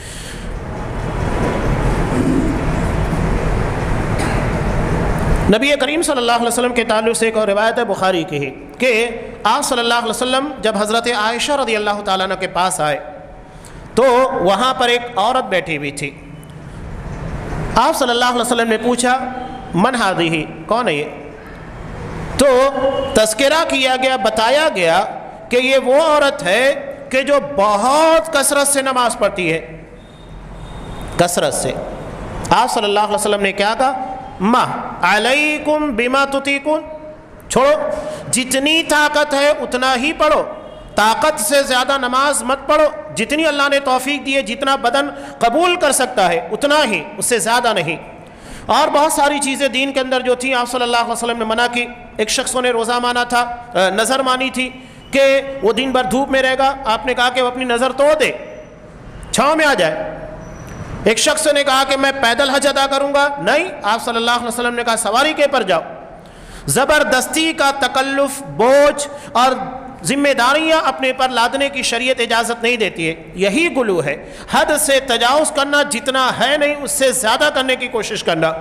نبی کریم صلی اللہ علیہ وسلم کے تعلق سے ایک اور روایت ہے بخاری کی ہی کہ آپ صلی اللہ علیہ وسلم جب حضرت عائشہ رضی اللہ تعالیٰ عنہ کے پاس آئے تو وہاں پر ایک عورت بیٹھی ہوئی تھی. آپ صلی اللہ علیہ وسلم نے پوچھا من ہذہ, کون ہے یہ؟ تو تذکرہ کیا گیا, بتایا گیا کہ یہ وہ عورت ہے کہ جو بہت کثرت سے نماز پڑھتی ہے, کثرت سے. آپ صلی اللہ علیہ وسلم نے کیا کہا ما علیکم بما تطیقون, چھوڑو, جتنی طاقت ہے اتنا ہی پڑھو, طاقت سے زیادہ نماز مت پڑھو. جتنی اللہ نے توفیق دی ہے, جتنا بدن قبول کر سکتا ہے اتنا ہی, اس سے زیادہ نہیں. اور بہت ساری چیزیں دین کے اندر جو تھیں آپ صلی اللہ علیہ وسلم نے منع کی. ایک شخص نے روزہ مانا تھا, نظر مانی تھی کہ وہ دن بھر دھوپ میں رہے گا. آپ نے کہا کہ وہ اپنی نظر توڑ دے, چھاؤں میں آ جائے. ایک شخص نے کہا کہ میں پیدل حج ادا کروں گا, نہیں, آپ صلی اللہ علیہ وسلم نے کہا سواری کے پر جاؤ. زبردستی کا تکلف, بوجھ اور ذمہ داریاں اپنے پر لادنے کی شریعت اجازت نہیں دیتی ہے. یہی غلو ہے, حد سے تجاوز کرنا, جتنا ہے نہیں اس سے زیادہ کرنے کی کوشش کرنا.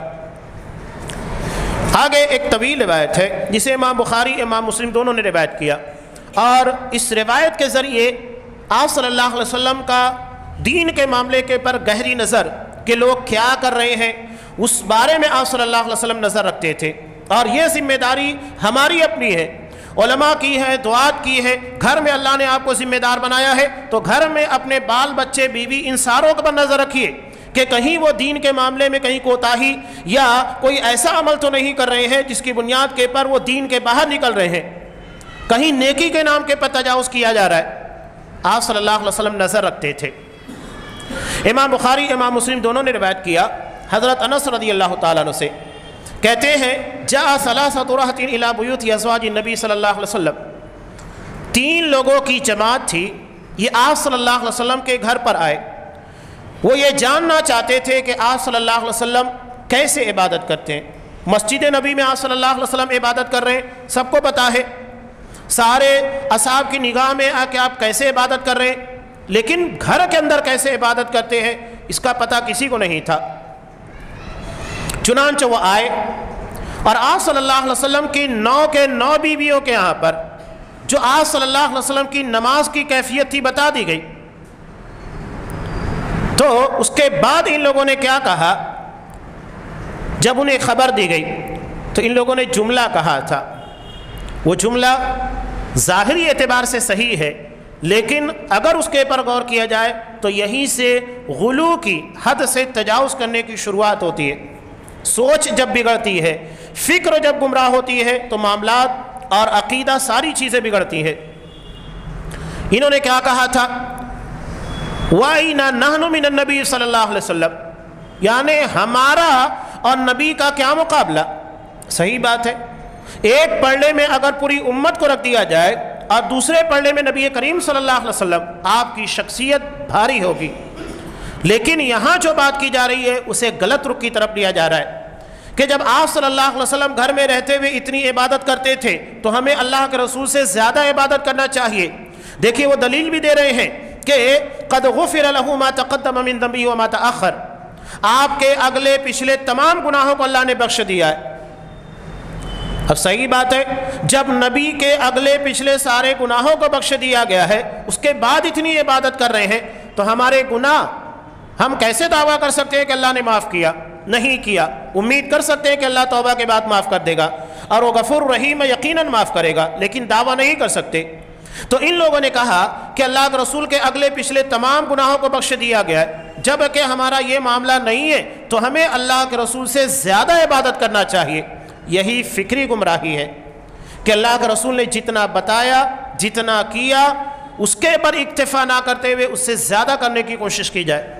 آگے ایک طویل روایت ہے جسے امام بخاری امام مسلم دونوں نے روایت کیا, اور اس روایت کے ذریعے آپ صلی اللہ علیہ وسلم کا دین کے معاملے کے پر گہری نظر کہ لوگ کیا کر رہے ہیں اس بارے میں آپ صلی اللہ علیہ وسلم نظر رکھتے تھے. اور یہ ذمہ داری ہماری اپنی ہے, علماء کی ہے, دعات کی ہے. گھر میں اللہ نے آپ کو ذمہ دار بنایا ہے تو گھر میں اپنے بال بچے, بیوی, ان ساروں پر نظر رکھیے کہ کہیں وہ دین کے معاملے میں کہیں کوتاہی یا کوئی ایسا عمل تو نہیں کر رہے ہیں جس کی بنیاد کے پر وہ دین کے باہر نکل رہے ہیں, کہیں نیکی کے نام کے پر تجاوز کیا جا رہا ہے. آپ صلی اللہ علیہ وسلم نظر رکھتے تھے. امام بخاری امام مسلم دونوں نے روایت کیا حضرت انس رضی اللہ تعالیٰ عنہ سے, کہتے ہیں جاء ثلاثۃ رہط الی بیوت ازواج النبی صلی اللہ علیہ وسلم, تین لوگوں کی جماعت تھی, یہ آپ صلی اللہ علیہ وسلم کے گھر پر آئے. وہ یہ جاننا چاہتے تھے کہ آپ صلی اللہ علیہ وسلم کیسے عبادت کرتے ہیں. مسجد نبی میں آپ صلی اللہ علیہ وسلم عبادت کر رہے ہیں, سب کو پتہ ہے, سارے اصحاب کی نگاہ میں آ کہ آپ کیسے عبادت کر رہے ہیں, لیکن گھر کے اندر کیسے عبادت کرتے ہیں اس کا پتہ کسی کو نہیں تھا. چنانچہ وہ آئے اور آپ صلی اللہ علیہ وسلم کی نو کے نو بیویوں کے یہاں پر جو آپ صلی اللہ علیہ وسلم کی نماز کی کیفیت تھی بتا دی گئی. تو اس کے بعد ان لوگوں نے کیا کہا, جب انہیں خبر دی گئی تو ان لوگوں نے جملہ کہا تھا. وہ جملہ ظاہری اعتبار سے صحیح ہے, لیکن اگر اس کے پر غور کیا جائے تو یہیں سے غلو کی, حد سے تجاوز کرنے کی شروعات ہوتی ہے. سوچ جب بگڑتی ہے, فکر جب گمراہ ہوتی ہے تو معاملات اور عقیدہ ساری چیزیں بگڑتی ہیں. انہوں نے کیا کہا تھا, وَأَيْنَ نَحْنُ مِنَ النَّبِيِّ صلی اللہ علیہ وسلم, یعنی ہمارا اور نبی کا کیا مقابلہ. صحیح بات ہے, ایک پلڑے میں اگر پوری امت کو رکھ دیا جائے اور دوسرے پلڑے میں نبی کریم صلی اللہ علیہ وسلم, آپ کی شخصیت بھاری ہوگی. لیکن یہاں جو بات کی جا رہی ہے اسے غلط رخ کی طرف لیا جا رہا ہے کہ جب آپ صلی اللہ علیہ وسلم گھر میں رہتے ہوئے اتنی عبادت کرتے تھے تو ہمیں اللہ کے رسول سے زیادہ عبادت کرنا چاہیے۔ دیکھیے وہ دلیل بھی دے رہے ہیں کہ قد غفر له ما تقدم من ذنبه وما تأخر، آپ کے اگلے پچھلے تمام گناہوں کو اللہ نے بخش دیا ہے۔ اب صحیح بات ہے، جب نبی کے اگلے پچھلے سارے گناہوں کو بخش دیا گیا ہے، اس کے بعد اتنی عبادت کر رہے ہیں، تو ہمارے گناہ ہم کیسے دعویٰ کر سکتے ہیں کہ اللہ نے معاف کیا؟ نہیں کیا۔ امید کر سکتے ہیں کہ اللہ توبہ کے بعد معاف کر دے گا، اور وہ غفور رحیم یقیناً معاف کرے گا، لیکن دعویٰ نہیں کر سکتے۔ تو ان لوگوں نے کہا کہ اللہ کے رسول کے اگلے پچھلے تمام گناہوں کو بخش دیا گیا ہے، جب کہ ہمارا یہ معاملہ نہیں ہے تو ہمیں اللہ کے رسول سے زیادہ عبادت کرنا چاہیے۔ یہی فکری گمراہی ہے کہ اللہ کے رسول نے جتنا بتایا، جتنا کیا، اس کے پر اکتفا نہ کرتے ہوئے اس سے زیادہ کرنے کی کوشش کی جائے۔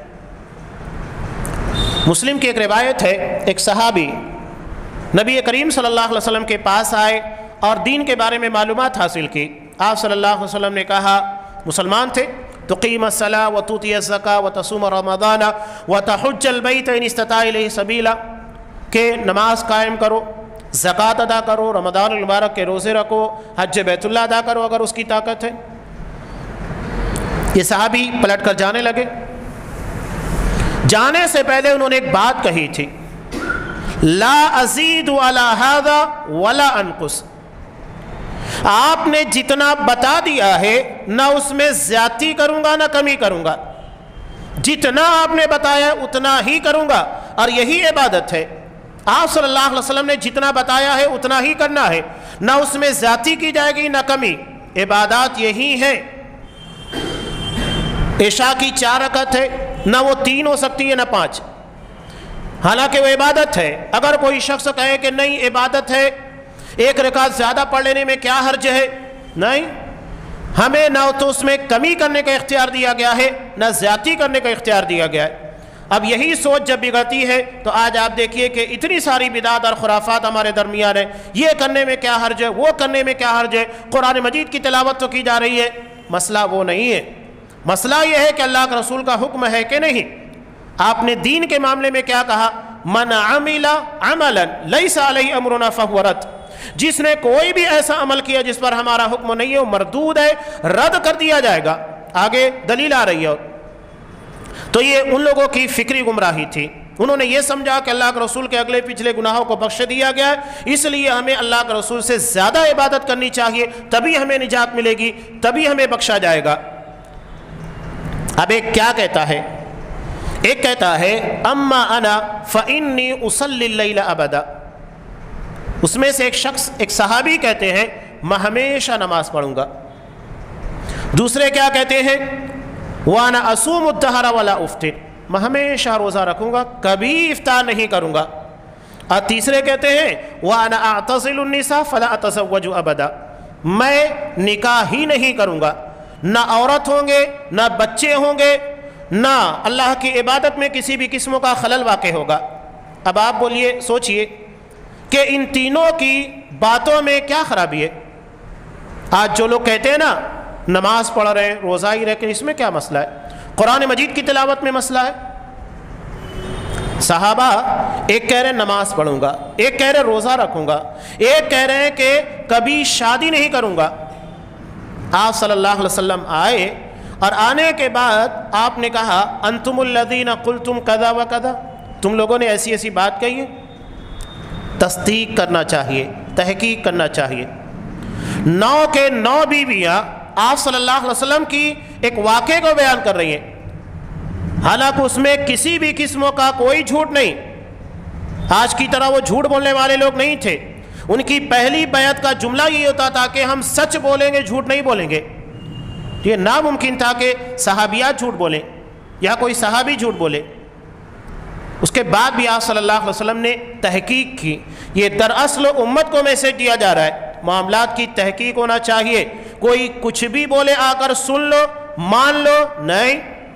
مسلم کی ایک روایت ہے، ایک صحابی نبی کریم صلی اللہ علیہ وسلم کے پاس آئے اور دین کے بارے میں معلومات حاصل کی۔ آپ صلی اللہ علیہ وسلم نے کہا، مسلمان تھے، تقیم الصلاۃ وتؤتی الزکاۃ وتصوم رمضان وتحج البیت ان استطاع الیہ سبیلا، کہ نماز قائم کرو، زکوٰۃ ادا کرو، رمضان المبارک کے روزے رکھو، حج بیت اللہ ادا کرو اگر اس کی طاقت ہے۔ یہ صحابی پلٹ کر جانے لگے۔ جانے سے پہلے انہوں نے ایک بات کہی تھی، لا ازید علی ھذا ولا انقص، آپ نے جتنا بتا دیا ہے نہ اس میں زیادتی کروں گا نہ کمی کروں گا، جتنا آپ نے بتایا اتنا ہی کروں گا، اور یہی عبادت ہے۔ آپ صلی اللہ علیہ وسلم نے جتنا بتایا ہے اتنا ہی کرنا ہے، نہ اس میں زیادتی کی جائے گی نہ کمی۔ عبادات یہی ہیں۔ عشاء کی چار رکعت ہے، نہ وہ تین ہو سکتی ہے نہ پانچ، حالانکہ وہ عبادت ہے۔ اگر کوئی شخص کہے کہ نہیں عبادت ہے، ایک رکعت زیادہ پڑھ لینے میں کیا حرج ہے؟ نہیں، ہمیں نہ تو اس میں کمی کرنے کا اختیار دیا گیا ہے نہ زیادتی کرنے کا اختیار دیا گیا ہے۔ اب یہی سوچ جب بگڑتی ہے تو آج آپ دیکھیے کہ اتنی ساری بدعات اور خرافات ہمارے درمیان ہیں۔ یہ کرنے میں کیا حرج ہے، وہ کرنے میں کیا حرج ہے، قرآن مجید کی تلاوت تو کی جا رہی ہے۔ مسئلہ وہ نہیں ہے، مسئلہ یہ ہے کہ اللہ کے رسول کا حکم ہے کہ نہیں۔ آپ نے دین کے معاملے میں کیا کہا؟ من عمل عملا لیس علیہ امرنا فہو رد، جس نے کوئی بھی ایسا عمل کیا جس پر ہمارا حکم نہیں ہے وہ مردود ہے، رد کر دیا جائے گا۔ آگے دلیل آ رہی ہے۔ تو یہ ان لوگوں کی فکری گمراہی تھی، انہوں نے یہ سمجھا کہ اللہ کے رسول کے اگلے پچھلے گناہوں کو بخش دیا گیا ہے، اس لیے ہمیں اللہ کے رسول سے زیادہ عبادت کرنی چاہیے، تبھی ہمیں نجات ملے گی، تبھی ہمیں بخشا جائے گا۔ اب ایک کیا کہتا ہے؟ ایک کہتا ہے اما انا فانی اصلی اللیل ابدا، اس میں سے ایک شخص، ایک صحابی کہتے ہیں میں ہمیشہ نماز پڑھوں گا۔ دوسرے کیا کہتے ہیں؟ وانا اصوم الدہر ولا افطر، میں ہمیشہ روزہ رکھوں گا، کبھی افطار نہیں کروں گا۔ اور تیسرے کہتے ہیں وانا اعتزل النساء فلا اتزوج ابدا، میں نکاح ہی نہیں کروں گا، نہ عورت ہوں گے نہ بچے ہوں گے، نہ اللہ کی عبادت میں کسی بھی قسم کا خلل واقع ہوگا۔ اب آپ بولیے، سوچئے کہ ان تینوں کی باتوں میں کیا خرابی ہے؟ آج جو لوگ کہتے ہیں نا نماز پڑھ رہے ہیں، روزہ ہی رکھیں، اس میں کیا مسئلہ ہے؟ قرآن مجید کی تلاوت میں مسئلہ ہے۔ صحابہ ایک کہہ رہے ہیں نماز پڑھوں گا، ایک کہہ رہے روزہ رکھوں گا، ایک کہہ رہے ہیں کہ کبھی شادی نہیں کروں گا۔ آپ صلی اللہ علیہ وسلم آئے اور آنے کے بعد آپ نے کہا انتم الذین قلتم کذا و کذا، تم لوگوں نے ایسی ایسی بات کہی ہے۔ تصدیق کرنا چاہیے، تحقیق کرنا چاہیے۔ نو کے نو بیویاں آپ صلی اللہ علیہ وسلم کی ایک واقعے کو بیان کر رہی ہیں، حالانکہ اس میں کسی بھی قسم کا کوئی جھوٹ نہیں۔ آج کی طرح وہ جھوٹ بولنے والے لوگ نہیں تھے۔ ان کی پہلی بیعت کا جملہ یہ ہوتا تھا کہ ہم سچ بولیں گے، جھوٹ نہیں بولیں گے۔ یہ ناممکن تھا کہ صحابیات جھوٹ بولیں یا کوئی صحابی جھوٹ بولے۔ اس کے بعد بھی آپ صلی اللہ علیہ وسلم نے تحقیق کی۔ یہ دراصل امت کو میسج دیا جا رہا ہے، معاملات کی تحقیق ہونا چاہیے۔ کوئی کچھ بھی بولے آ کر سن لو، مان لو، نہیں۔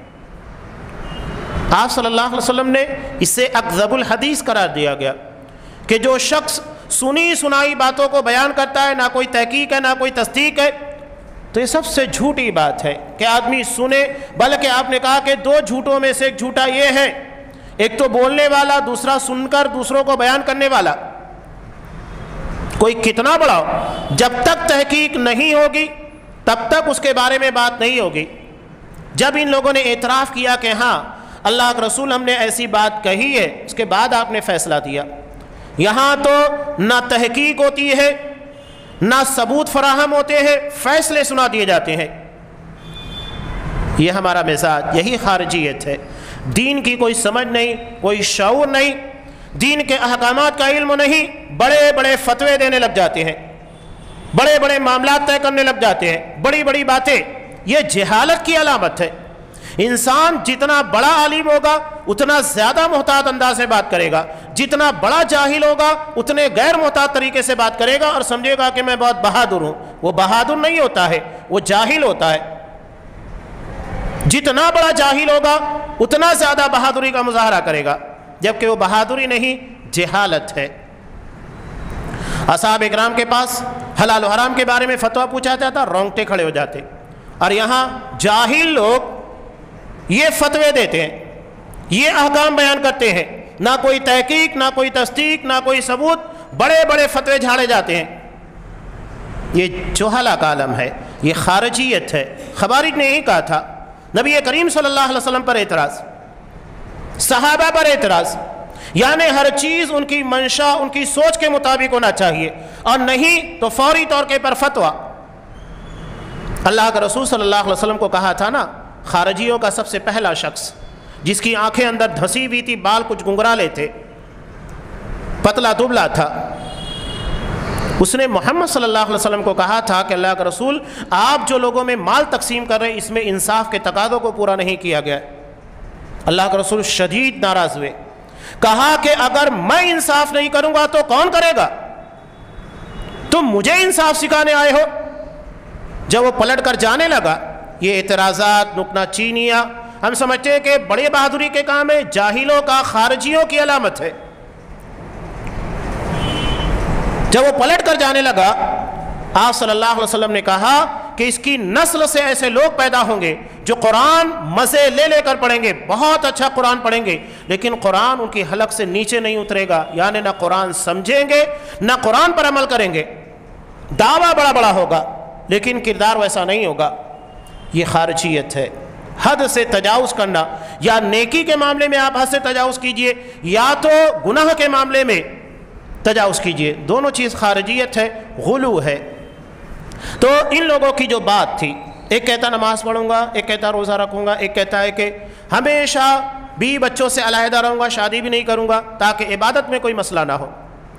آپ صلی اللہ علیہ وسلم نے اسے اکذب الحدیث قرار دیا گیا کہ جو شخص سنی سنائی باتوں کو بیان کرتا ہے، نہ کوئی تحقیق ہے نہ کوئی تصدیق ہے، تو یہ سب سے جھوٹی بات ہے کہ آدمی سنے۔ بلکہ آپ نے کہا کہ دو جھوٹوں میں سے ایک جھوٹا یہ ہے ایک تو بولنے والا، دوسرا سن کر دوسروں کو بیان کرنے والا. کوئی کتنا بڑا ہو، جب تک تحقیق نہیں ہوگی تب تک اس کے بارے میں بات نہیں ہوگی. جب ان لوگوں نے اعتراف کیا کہ ہاں اللہ کے رسول ہم نے ایسی بات کہی ہے، اس کے بعد آپ نے فیصلہ دیا. یہاں تو نہ تحقیق ہوتی ہے، نہ ثبوت فراہم ہوتے ہیں، فیصلے سنا دیے جاتے ہیں. یہ ہمارا مزاج، یہی خارجیت ہے. دین کی کوئی سمجھ نہیں، کوئی شعور نہیں، دین کے احکامات کا علم نہیں، بڑے بڑے فتوے دینے لگ جاتے ہیں، بڑے بڑے معاملات طے کرنے لگ جاتے ہیں، بڑی بڑی باتیں. یہ جہالت کی علامت ہے. انسان جتنا بڑا عالم ہوگا اتنا زیادہ محتاط انداز سے بات کرے گا، جتنا بڑا جاہل ہوگا اتنے غیر محتاط طریقے سے بات کرے گا اور سمجھے گا کہ میں بہت بہادر ہوں. وہ بہادر نہیں ہوتا ہے، وہ جاہل ہوتا ہے. جتنا بڑا جاہل ہوگا اتنا زیادہ بہادری کا مظاہرہ کرے گا، جبکہ وہ بہادری نہیں، جہالت ہے. اصحاب اکرام کے پاس حلال و حرام کے بارے میں فتویٰ پوچھا جاتا، رونگٹے کھڑے ہو جاتے. اور یہاں جاہل لوگ یہ فتوے دیتے ہیں، یہ احکام بیان کرتے ہیں، نہ کوئی تحقیق، نہ کوئی تصدیق، نہ کوئی ثبوت، بڑے بڑے فتوے جھاڑے جاتے ہیں. یہ جہالہ کا عالم ہے، یہ خارجیت ہے. خوارج نے یہی کہا تھا. نبی کریم صلی اللہ علیہ وسلم پر اعتراض، صحابہ پر اعتراض، یعنی ہر چیز ان کی منشا، ان کی سوچ کے مطابق ہونا چاہیے، اور نہیں تو فوری طور کے پر فتویٰ. اللہ کے رسول صلی اللہ علیہ وسلم کو کہا تھا نا، خارجیوں کا سب سے پہلا شخص جس کی آنکھیں اندر دھسی ہوئی تھی، بال کچھ گنگرالے تھے، پتلا دبلا تھا، اس نے محمد صلی اللہ علیہ وسلم کو کہا تھا کہ اللہ کا رسول آپ جو لوگوں میں مال تقسیم کر رہے ہیں اس میں انصاف کے تقاضوں کو پورا نہیں کیا گیا. اللہ کا رسول شدید ناراض ہوئے، کہا کہ اگر میں انصاف نہیں کروں گا تو کون کرے گا؟ تم مجھے انصاف سکھانے آئے ہو؟ جب وہ پلٹ کر جانے لگا، یہ اعتراضات، نکتہ چینیاں ہم سمجھتے ہیں کہ بڑے بہادری کے کام ہے، جاہلوں کا، خارجیوں کی علامت ہے. جب وہ پلٹ کر جانے لگا، آپ صلی اللہ علیہ وسلم نے کہا کہ اس کی نسل سے ایسے لوگ پیدا ہوں گے جو قرآن مزے لے لے کر پڑھیں گے، بہت اچھا قرآن پڑھیں گے، لیکن قرآن ان کی حلق سے نیچے نہیں اترے گا. یعنی نہ قرآن سمجھیں گے نہ قرآن پر عمل کریں گے. دعویٰ بڑا بڑا ہوگا لیکن کردار ویسا نہیں ہوگا. یہ خارجیت ہے. حد سے تجاوز کرنا، یا نیکی کے معاملے میں آپ حد سے تجاوز کیجئے یا تو گناہ کے معاملے میں تجاوز کیجئے، دونوں چیز خارجیت ہے، غلو ہے. تو ان لوگوں کی جو بات تھی، ایک کہتا نماز پڑھوں گا، ایک کہتا روزہ رکھوں گا، ایک کہتا ہے کہ ہمیشہ بیوی بچوں سے علیحدہ رہوں گا، شادی بھی نہیں کروں گا تاکہ عبادت میں کوئی مسئلہ نہ ہو.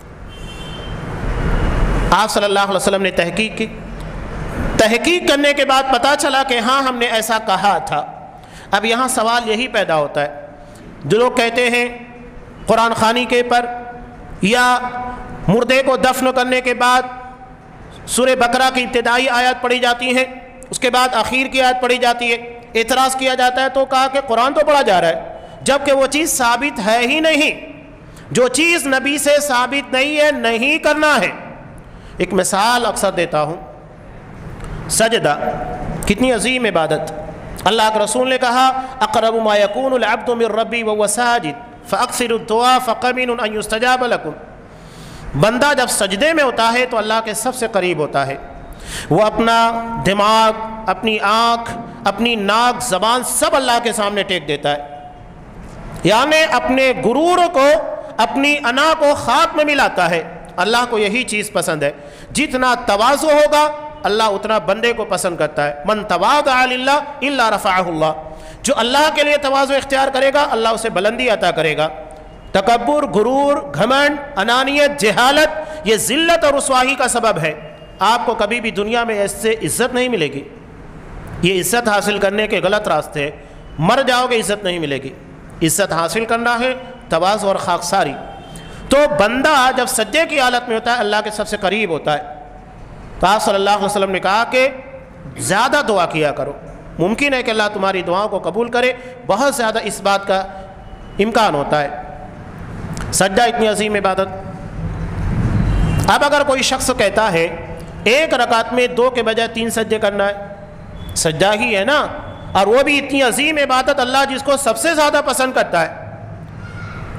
آپ صلی اللہ علیہ وسلم نے تحقیق کی. تحقیق کرنے کے بعد پتہ چلا کہ ہاں ہم نے ایسا کہا تھا. اب یہاں سوال یہی پیدا ہوتا ہے، جو لوگ کہتے ہیں قرآن خوانی کے پر یا مردے کو دفن کرنے کے بعد سورہ بقرہ کی ابتدائی آیات پڑھی جاتی ہیں، اس کے بعد آخر کی آیت پڑھی جاتی ہے، اعتراض کیا جاتا ہے تو کہا کہ قرآن تو پڑھا جا رہا ہے، جبکہ وہ چیز ثابت ہے ہی نہیں. جو چیز نبی سے ثابت نہیں ہے نہیں کرنا ہے. ایک مثال اکثر دیتا ہوں، سجدہ کتنی عظیم عبادت. اللہ کے رسول نے کہا اقرب ما یکون العبد من ربی وهو ساجد فاکثروا الدعاء فقمن ان یستجاب لکم. بندہ جب سجدے میں ہوتا ہے تو اللہ کے سب سے قریب ہوتا ہے. وہ اپنا دماغ، اپنی آنکھ، اپنی ناک، زبان سب اللہ کے سامنے ٹیک دیتا ہے، یعنی اپنے غرور کو، اپنی انا کو خاک میں ملاتا ہے. اللہ کو یہی چیز پسند ہے. جتنا تواضع ہوگا اللہ اتنا بندے کو پسند کرتا ہے. من تواضع للہ الا رفعہ اللہ. جو اللہ کے لیے تواضع اختیار کرے گا اللہ اسے بلندی عطا کرے گا. تکبر، غرور، گھمنڈ، انانیت، جہالت یہ ذلت اور رسوائی کا سبب ہے. آپ کو کبھی بھی دنیا میں ایسے عزت نہیں ملے گی. یہ عزت حاصل کرنے کے غلط راستے ہیں. مر جاؤ گے عزت نہیں ملے گی. عزت حاصل کرنا ہے تواضع اور خاکساری. تو بندہ جب سجدے کی حالت میں ہوتا ہے اللہ کے سب سے قریب ہوتا ہے. تو آپ صلی اللہ علیہ وسلم نے کہا کہ زیادہ دعا کیا کرو. ممکن ہے کہ اللہ تمہاری دعاؤں کو قبول کرے، بہت زیادہ اس بات کا امکان ہوتا ہے. سجدہ اتنی عظیم عبادت. اب اگر کوئی شخص کہتا ہے ایک رکعت میں دو کے بجائے تین سجدے کرنا ہے، سجدہ ہی ہے نا، اور وہ بھی اتنی عظیم عبادت اللہ جس کو سب سے زیادہ پسند کرتا ہے،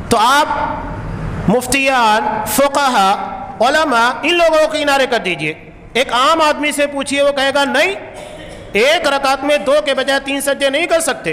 تو آپ مفتیان، فقہا، علماء ان لوگوں کو کنارے کر دیجئے. ایک عام آدمی سے پوچھئے، وہ کہے گا نہیں، ایک رکعت میں دو کے بجائے تین سجدے نہیں کر سکتے،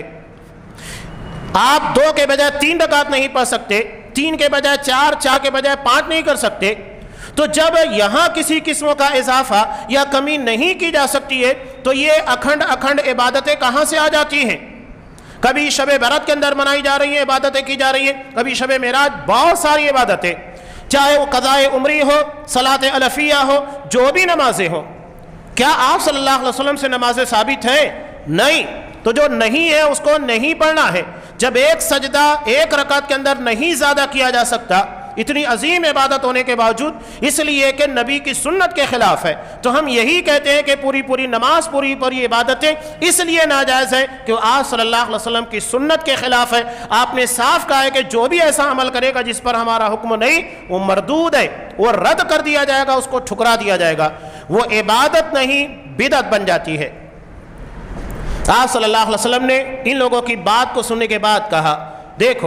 آپ دو کے بجائے تین رکعت نہیں پڑھ سکتے، تین کے بجائے چار، چار کے بجائے پانچ نہیں کر سکتے. تو جب یہاں کسی قسم کا اضافہ یا کمی نہیں کی جا سکتی ہے تو یہ اکھنڈ اکھنڈ عبادتیں کہاں سے آ جاتی ہیں؟ کبھی شب برات کے اندر منائی جا رہی ہیں، عبادتیں کی جا رہی ہیں، کبھی شب معراج، بہت ساری عبادتیں، چاہے وہ قضاء عمری ہو، صلاۃ الفیہ ہو، جو بھی نمازیں ہوں. کیا آپ صلی اللہ علیہ وسلم سے نمازیں ثابت ہیں؟ نہیں. تو جو نہیں ہے اس کو نہیں پڑھنا ہے. جب ایک سجدہ ایک رکعت کے اندر نہیں زیادہ کیا جا سکتا، اتنی عظیم عبادت ہونے کے باوجود، اس لیے کہ نبی کی سنت کے خلاف ہے، تو ہم یہی کہتے ہیں کہ پوری پوری نماز، پوری پوری عبادتیں اس لیے ناجائز ہیں کہ آپ صلی اللہ علیہ وسلم کی سنت کے خلاف ہے. آپ نے صاف کہا ہے کہ جو بھی ایسا عمل کرے گا جس پر ہمارا حکم نہیں، وہ مردود ہے، وہ رد کر دیا جائے گا، اس کو ٹھکرا دیا جائے گا، وہ عبادت نہیں بدعت بن جاتی ہے. آپ صلی اللہ علیہ وسلم نے ان لوگوں کی بات کو سننے کے بعد کہا، دیکھو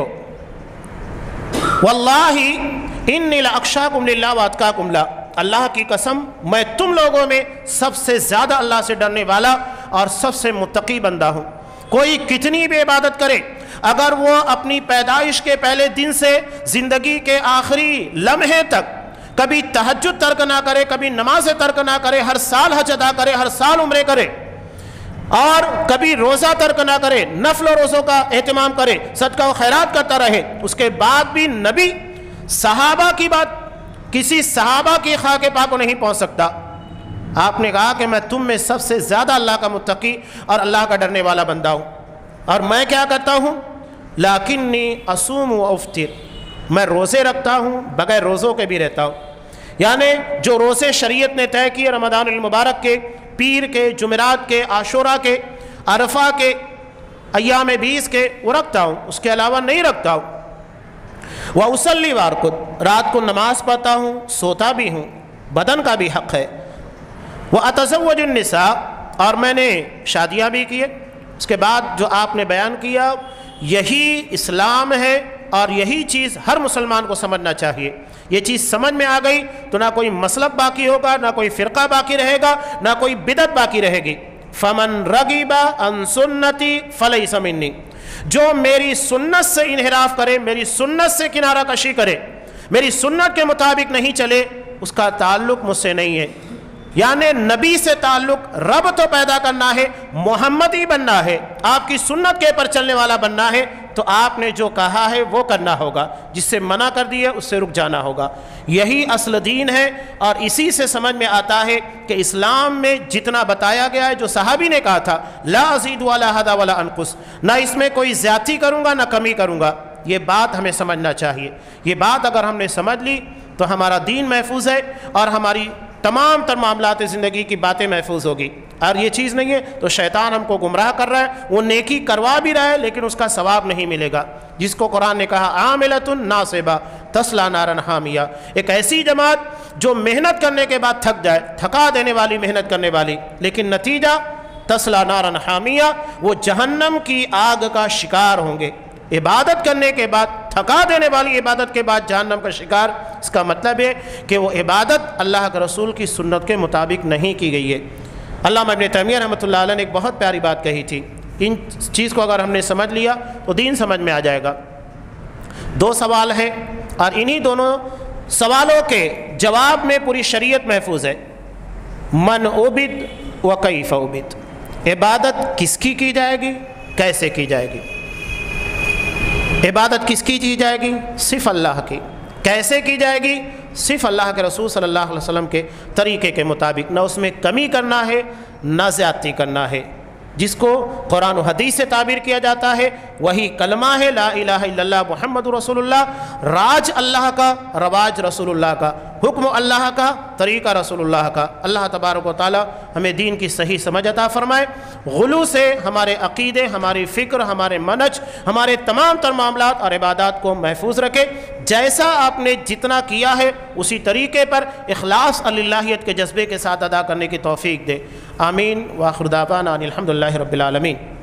واللہ انی لاخشاکم للہ واتقاکم لہ، اللہ کی قسم میں تم لوگوں میں سب سے زیادہ اللہ سے ڈرنے والا اور سب سے متقی بندہ ہوں. کوئی کتنی بھی عبادت کرے، اگر وہ اپنی پیدائش کے پہلے دن سے زندگی کے آخری لمحے تک کبھی تہجد ترک نہ کرے، کبھی نماز ترک نہ کرے، ہر سال حج ادا کرے، ہر سال عمرے کرے، اور کبھی روزہ ترک نہ کرے، نفل و روزوں کا اہتمام کرے، صدقہ و خیرات کرتا رہے، اس کے بعد بھی نبی صحابہ کی بات، کسی صحابہ کی خواہ کے پاک کو نہیں پہنچ سکتا. آپ نے کہا کہ میں تم میں سب سے زیادہ اللہ کا متقی اور اللہ کا ڈرنے والا بندہ ہوں. اور میں کیا کرتا ہوں؟ لیکنی اصوم و افطر، میں روزے رکھتا ہوں، بغیر روزوں کے بھی رہتا ہوں. یعنی جو روزے شریعت نے طے کیے رمضان المبارک کے، پیر کے، جمعرات کے، عاشورہ کے، عرفہ کے، ایام بیس کے، وہ رکھتا ہوں، اس کے علاوہ نہیں رکھتا ہوں. وَأُصَلِّي وَأَرْقُدُ، رات کو نماز پڑھتا ہوں، سوتا بھی ہوں، بدن کا بھی حق ہے. وَأَتَزَوَّجُ النِّسَاء، اور میں نے شادیاں بھی کیے. اس کے بعد جو آپ نے بیان کیا، یہی اسلام ہے اور یہی چیز ہر مسلمان کو سمجھنا چاہیے. یہ چیز سمجھ میں آ گئی تو نہ کوئی مسلک باقی ہوگا، نہ کوئی فرقہ باقی رہے گا، نہ کوئی بدعت باقی رہے گی. فَمَن رَغِبَ عَن سُنَّتِي فَلَيْسَ مِنِّي، جو میری سنت سے انحراف کرے، میری سنت سے کنارہ کشی کرے، میری سنت کے مطابق نہیں چلے، اس کا تعلق مجھ سے نہیں ہے. یعنی نبی سے تعلق، رب تو پیدا کرنا ہے، محمدی بننا ہے، آپ کی سنت کے پر چلنے والا بننا ہے، تو آپ نے جو کہا ہے وہ کرنا ہوگا، جس سے منع کر دیا اس سے رک جانا ہوگا. یہی اصل دین ہے، اور اسی سے سمجھ میں آتا ہے کہ اسلام میں جتنا بتایا گیا ہے، جو صحابی نے کہا تھا لا ازید ولا ہدا ولا انقص، نہ اس میں کوئی زیادتی کروں گا نہ کمی کروں گا، یہ بات ہمیں سمجھنا چاہیے. یہ بات اگر ہم نے سمجھ لی تو ہمارا دین محفوظ ہے اور ہماری تمام تر معاملات زندگی کی باتیں محفوظ ہوگی. اور یہ چیز نہیں ہے تو شیطان ہم کو گمراہ کر رہا ہے، وہ نیکی کروا بھی رہا ہے لیکن اس کا ثواب نہیں ملے گا. جس کو قرآن نے کہا عاملۃ ناصبہ تصلی نارا حامیہ، ایک ایسی جماعت جو محنت کرنے کے بعد تھک جائے، تھکا دینے والی محنت کرنے والی، لیکن نتیجہ تصلی نارا حامیہ، وہ جہنم کی آگ کا شکار ہوں گے. عبادت کرنے کے بعد، تھکا دینے والی عبادت کے بعد جہنم کا شکار، اس کا مطلب ہے کہ وہ عبادت اللہ کے رسول کی سنت کے مطابق نہیں کی گئی ہے. علامہ ابن تیمیہ رحمۃ اللہ علیہ نے ایک بہت پیاری بات کہی تھی. ان چیز کو اگر ہم نے سمجھ لیا تو دین سمجھ میں آ جائے گا. دو سوال ہیں اور انہی دونوں سوالوں کے جواب میں پوری شریعت محفوظ ہے. من عبد و کیف عبد، عبادت کس کی کی جائے گی، کیسے کی جائے گی. عبادت کس کی کی جائے گی؟ صرف اللہ کی. کیسے کی جائے گی؟ صرف اللہ کے رسول صلی اللہ علیہ وسلم کے طریقے کے مطابق، نہ اس میں کمی کرنا ہے نہ زیادتی کرنا ہے. جس کو قرآن و حدیث سے تعبیر کیا جاتا ہے وہی کلمہ ہے لا الہ الا اللہ محمد رسول اللہ. راج اللہ کا، رواج رسول اللہ کا، حکم اللہ کا، طریقہ رسول اللہ کا. اللہ تبارک و تعالی ہمیں دین کی صحیح سمجھ عطا فرمائے. غلو سے ہمارے عقیدے، ہماری فکر، ہمارے منہج، ہمارے تمام تر معاملات اور عبادات کو محفوظ رکھے. جیسا آپ نے جتنا کیا ہے اسی طریقے پر اخلاص اللہیت کے جذبے کے ساتھ ادا کرنے کی توفیق دے. آمین. وآخر دعوانا ان الحمد للہ رب العالمین.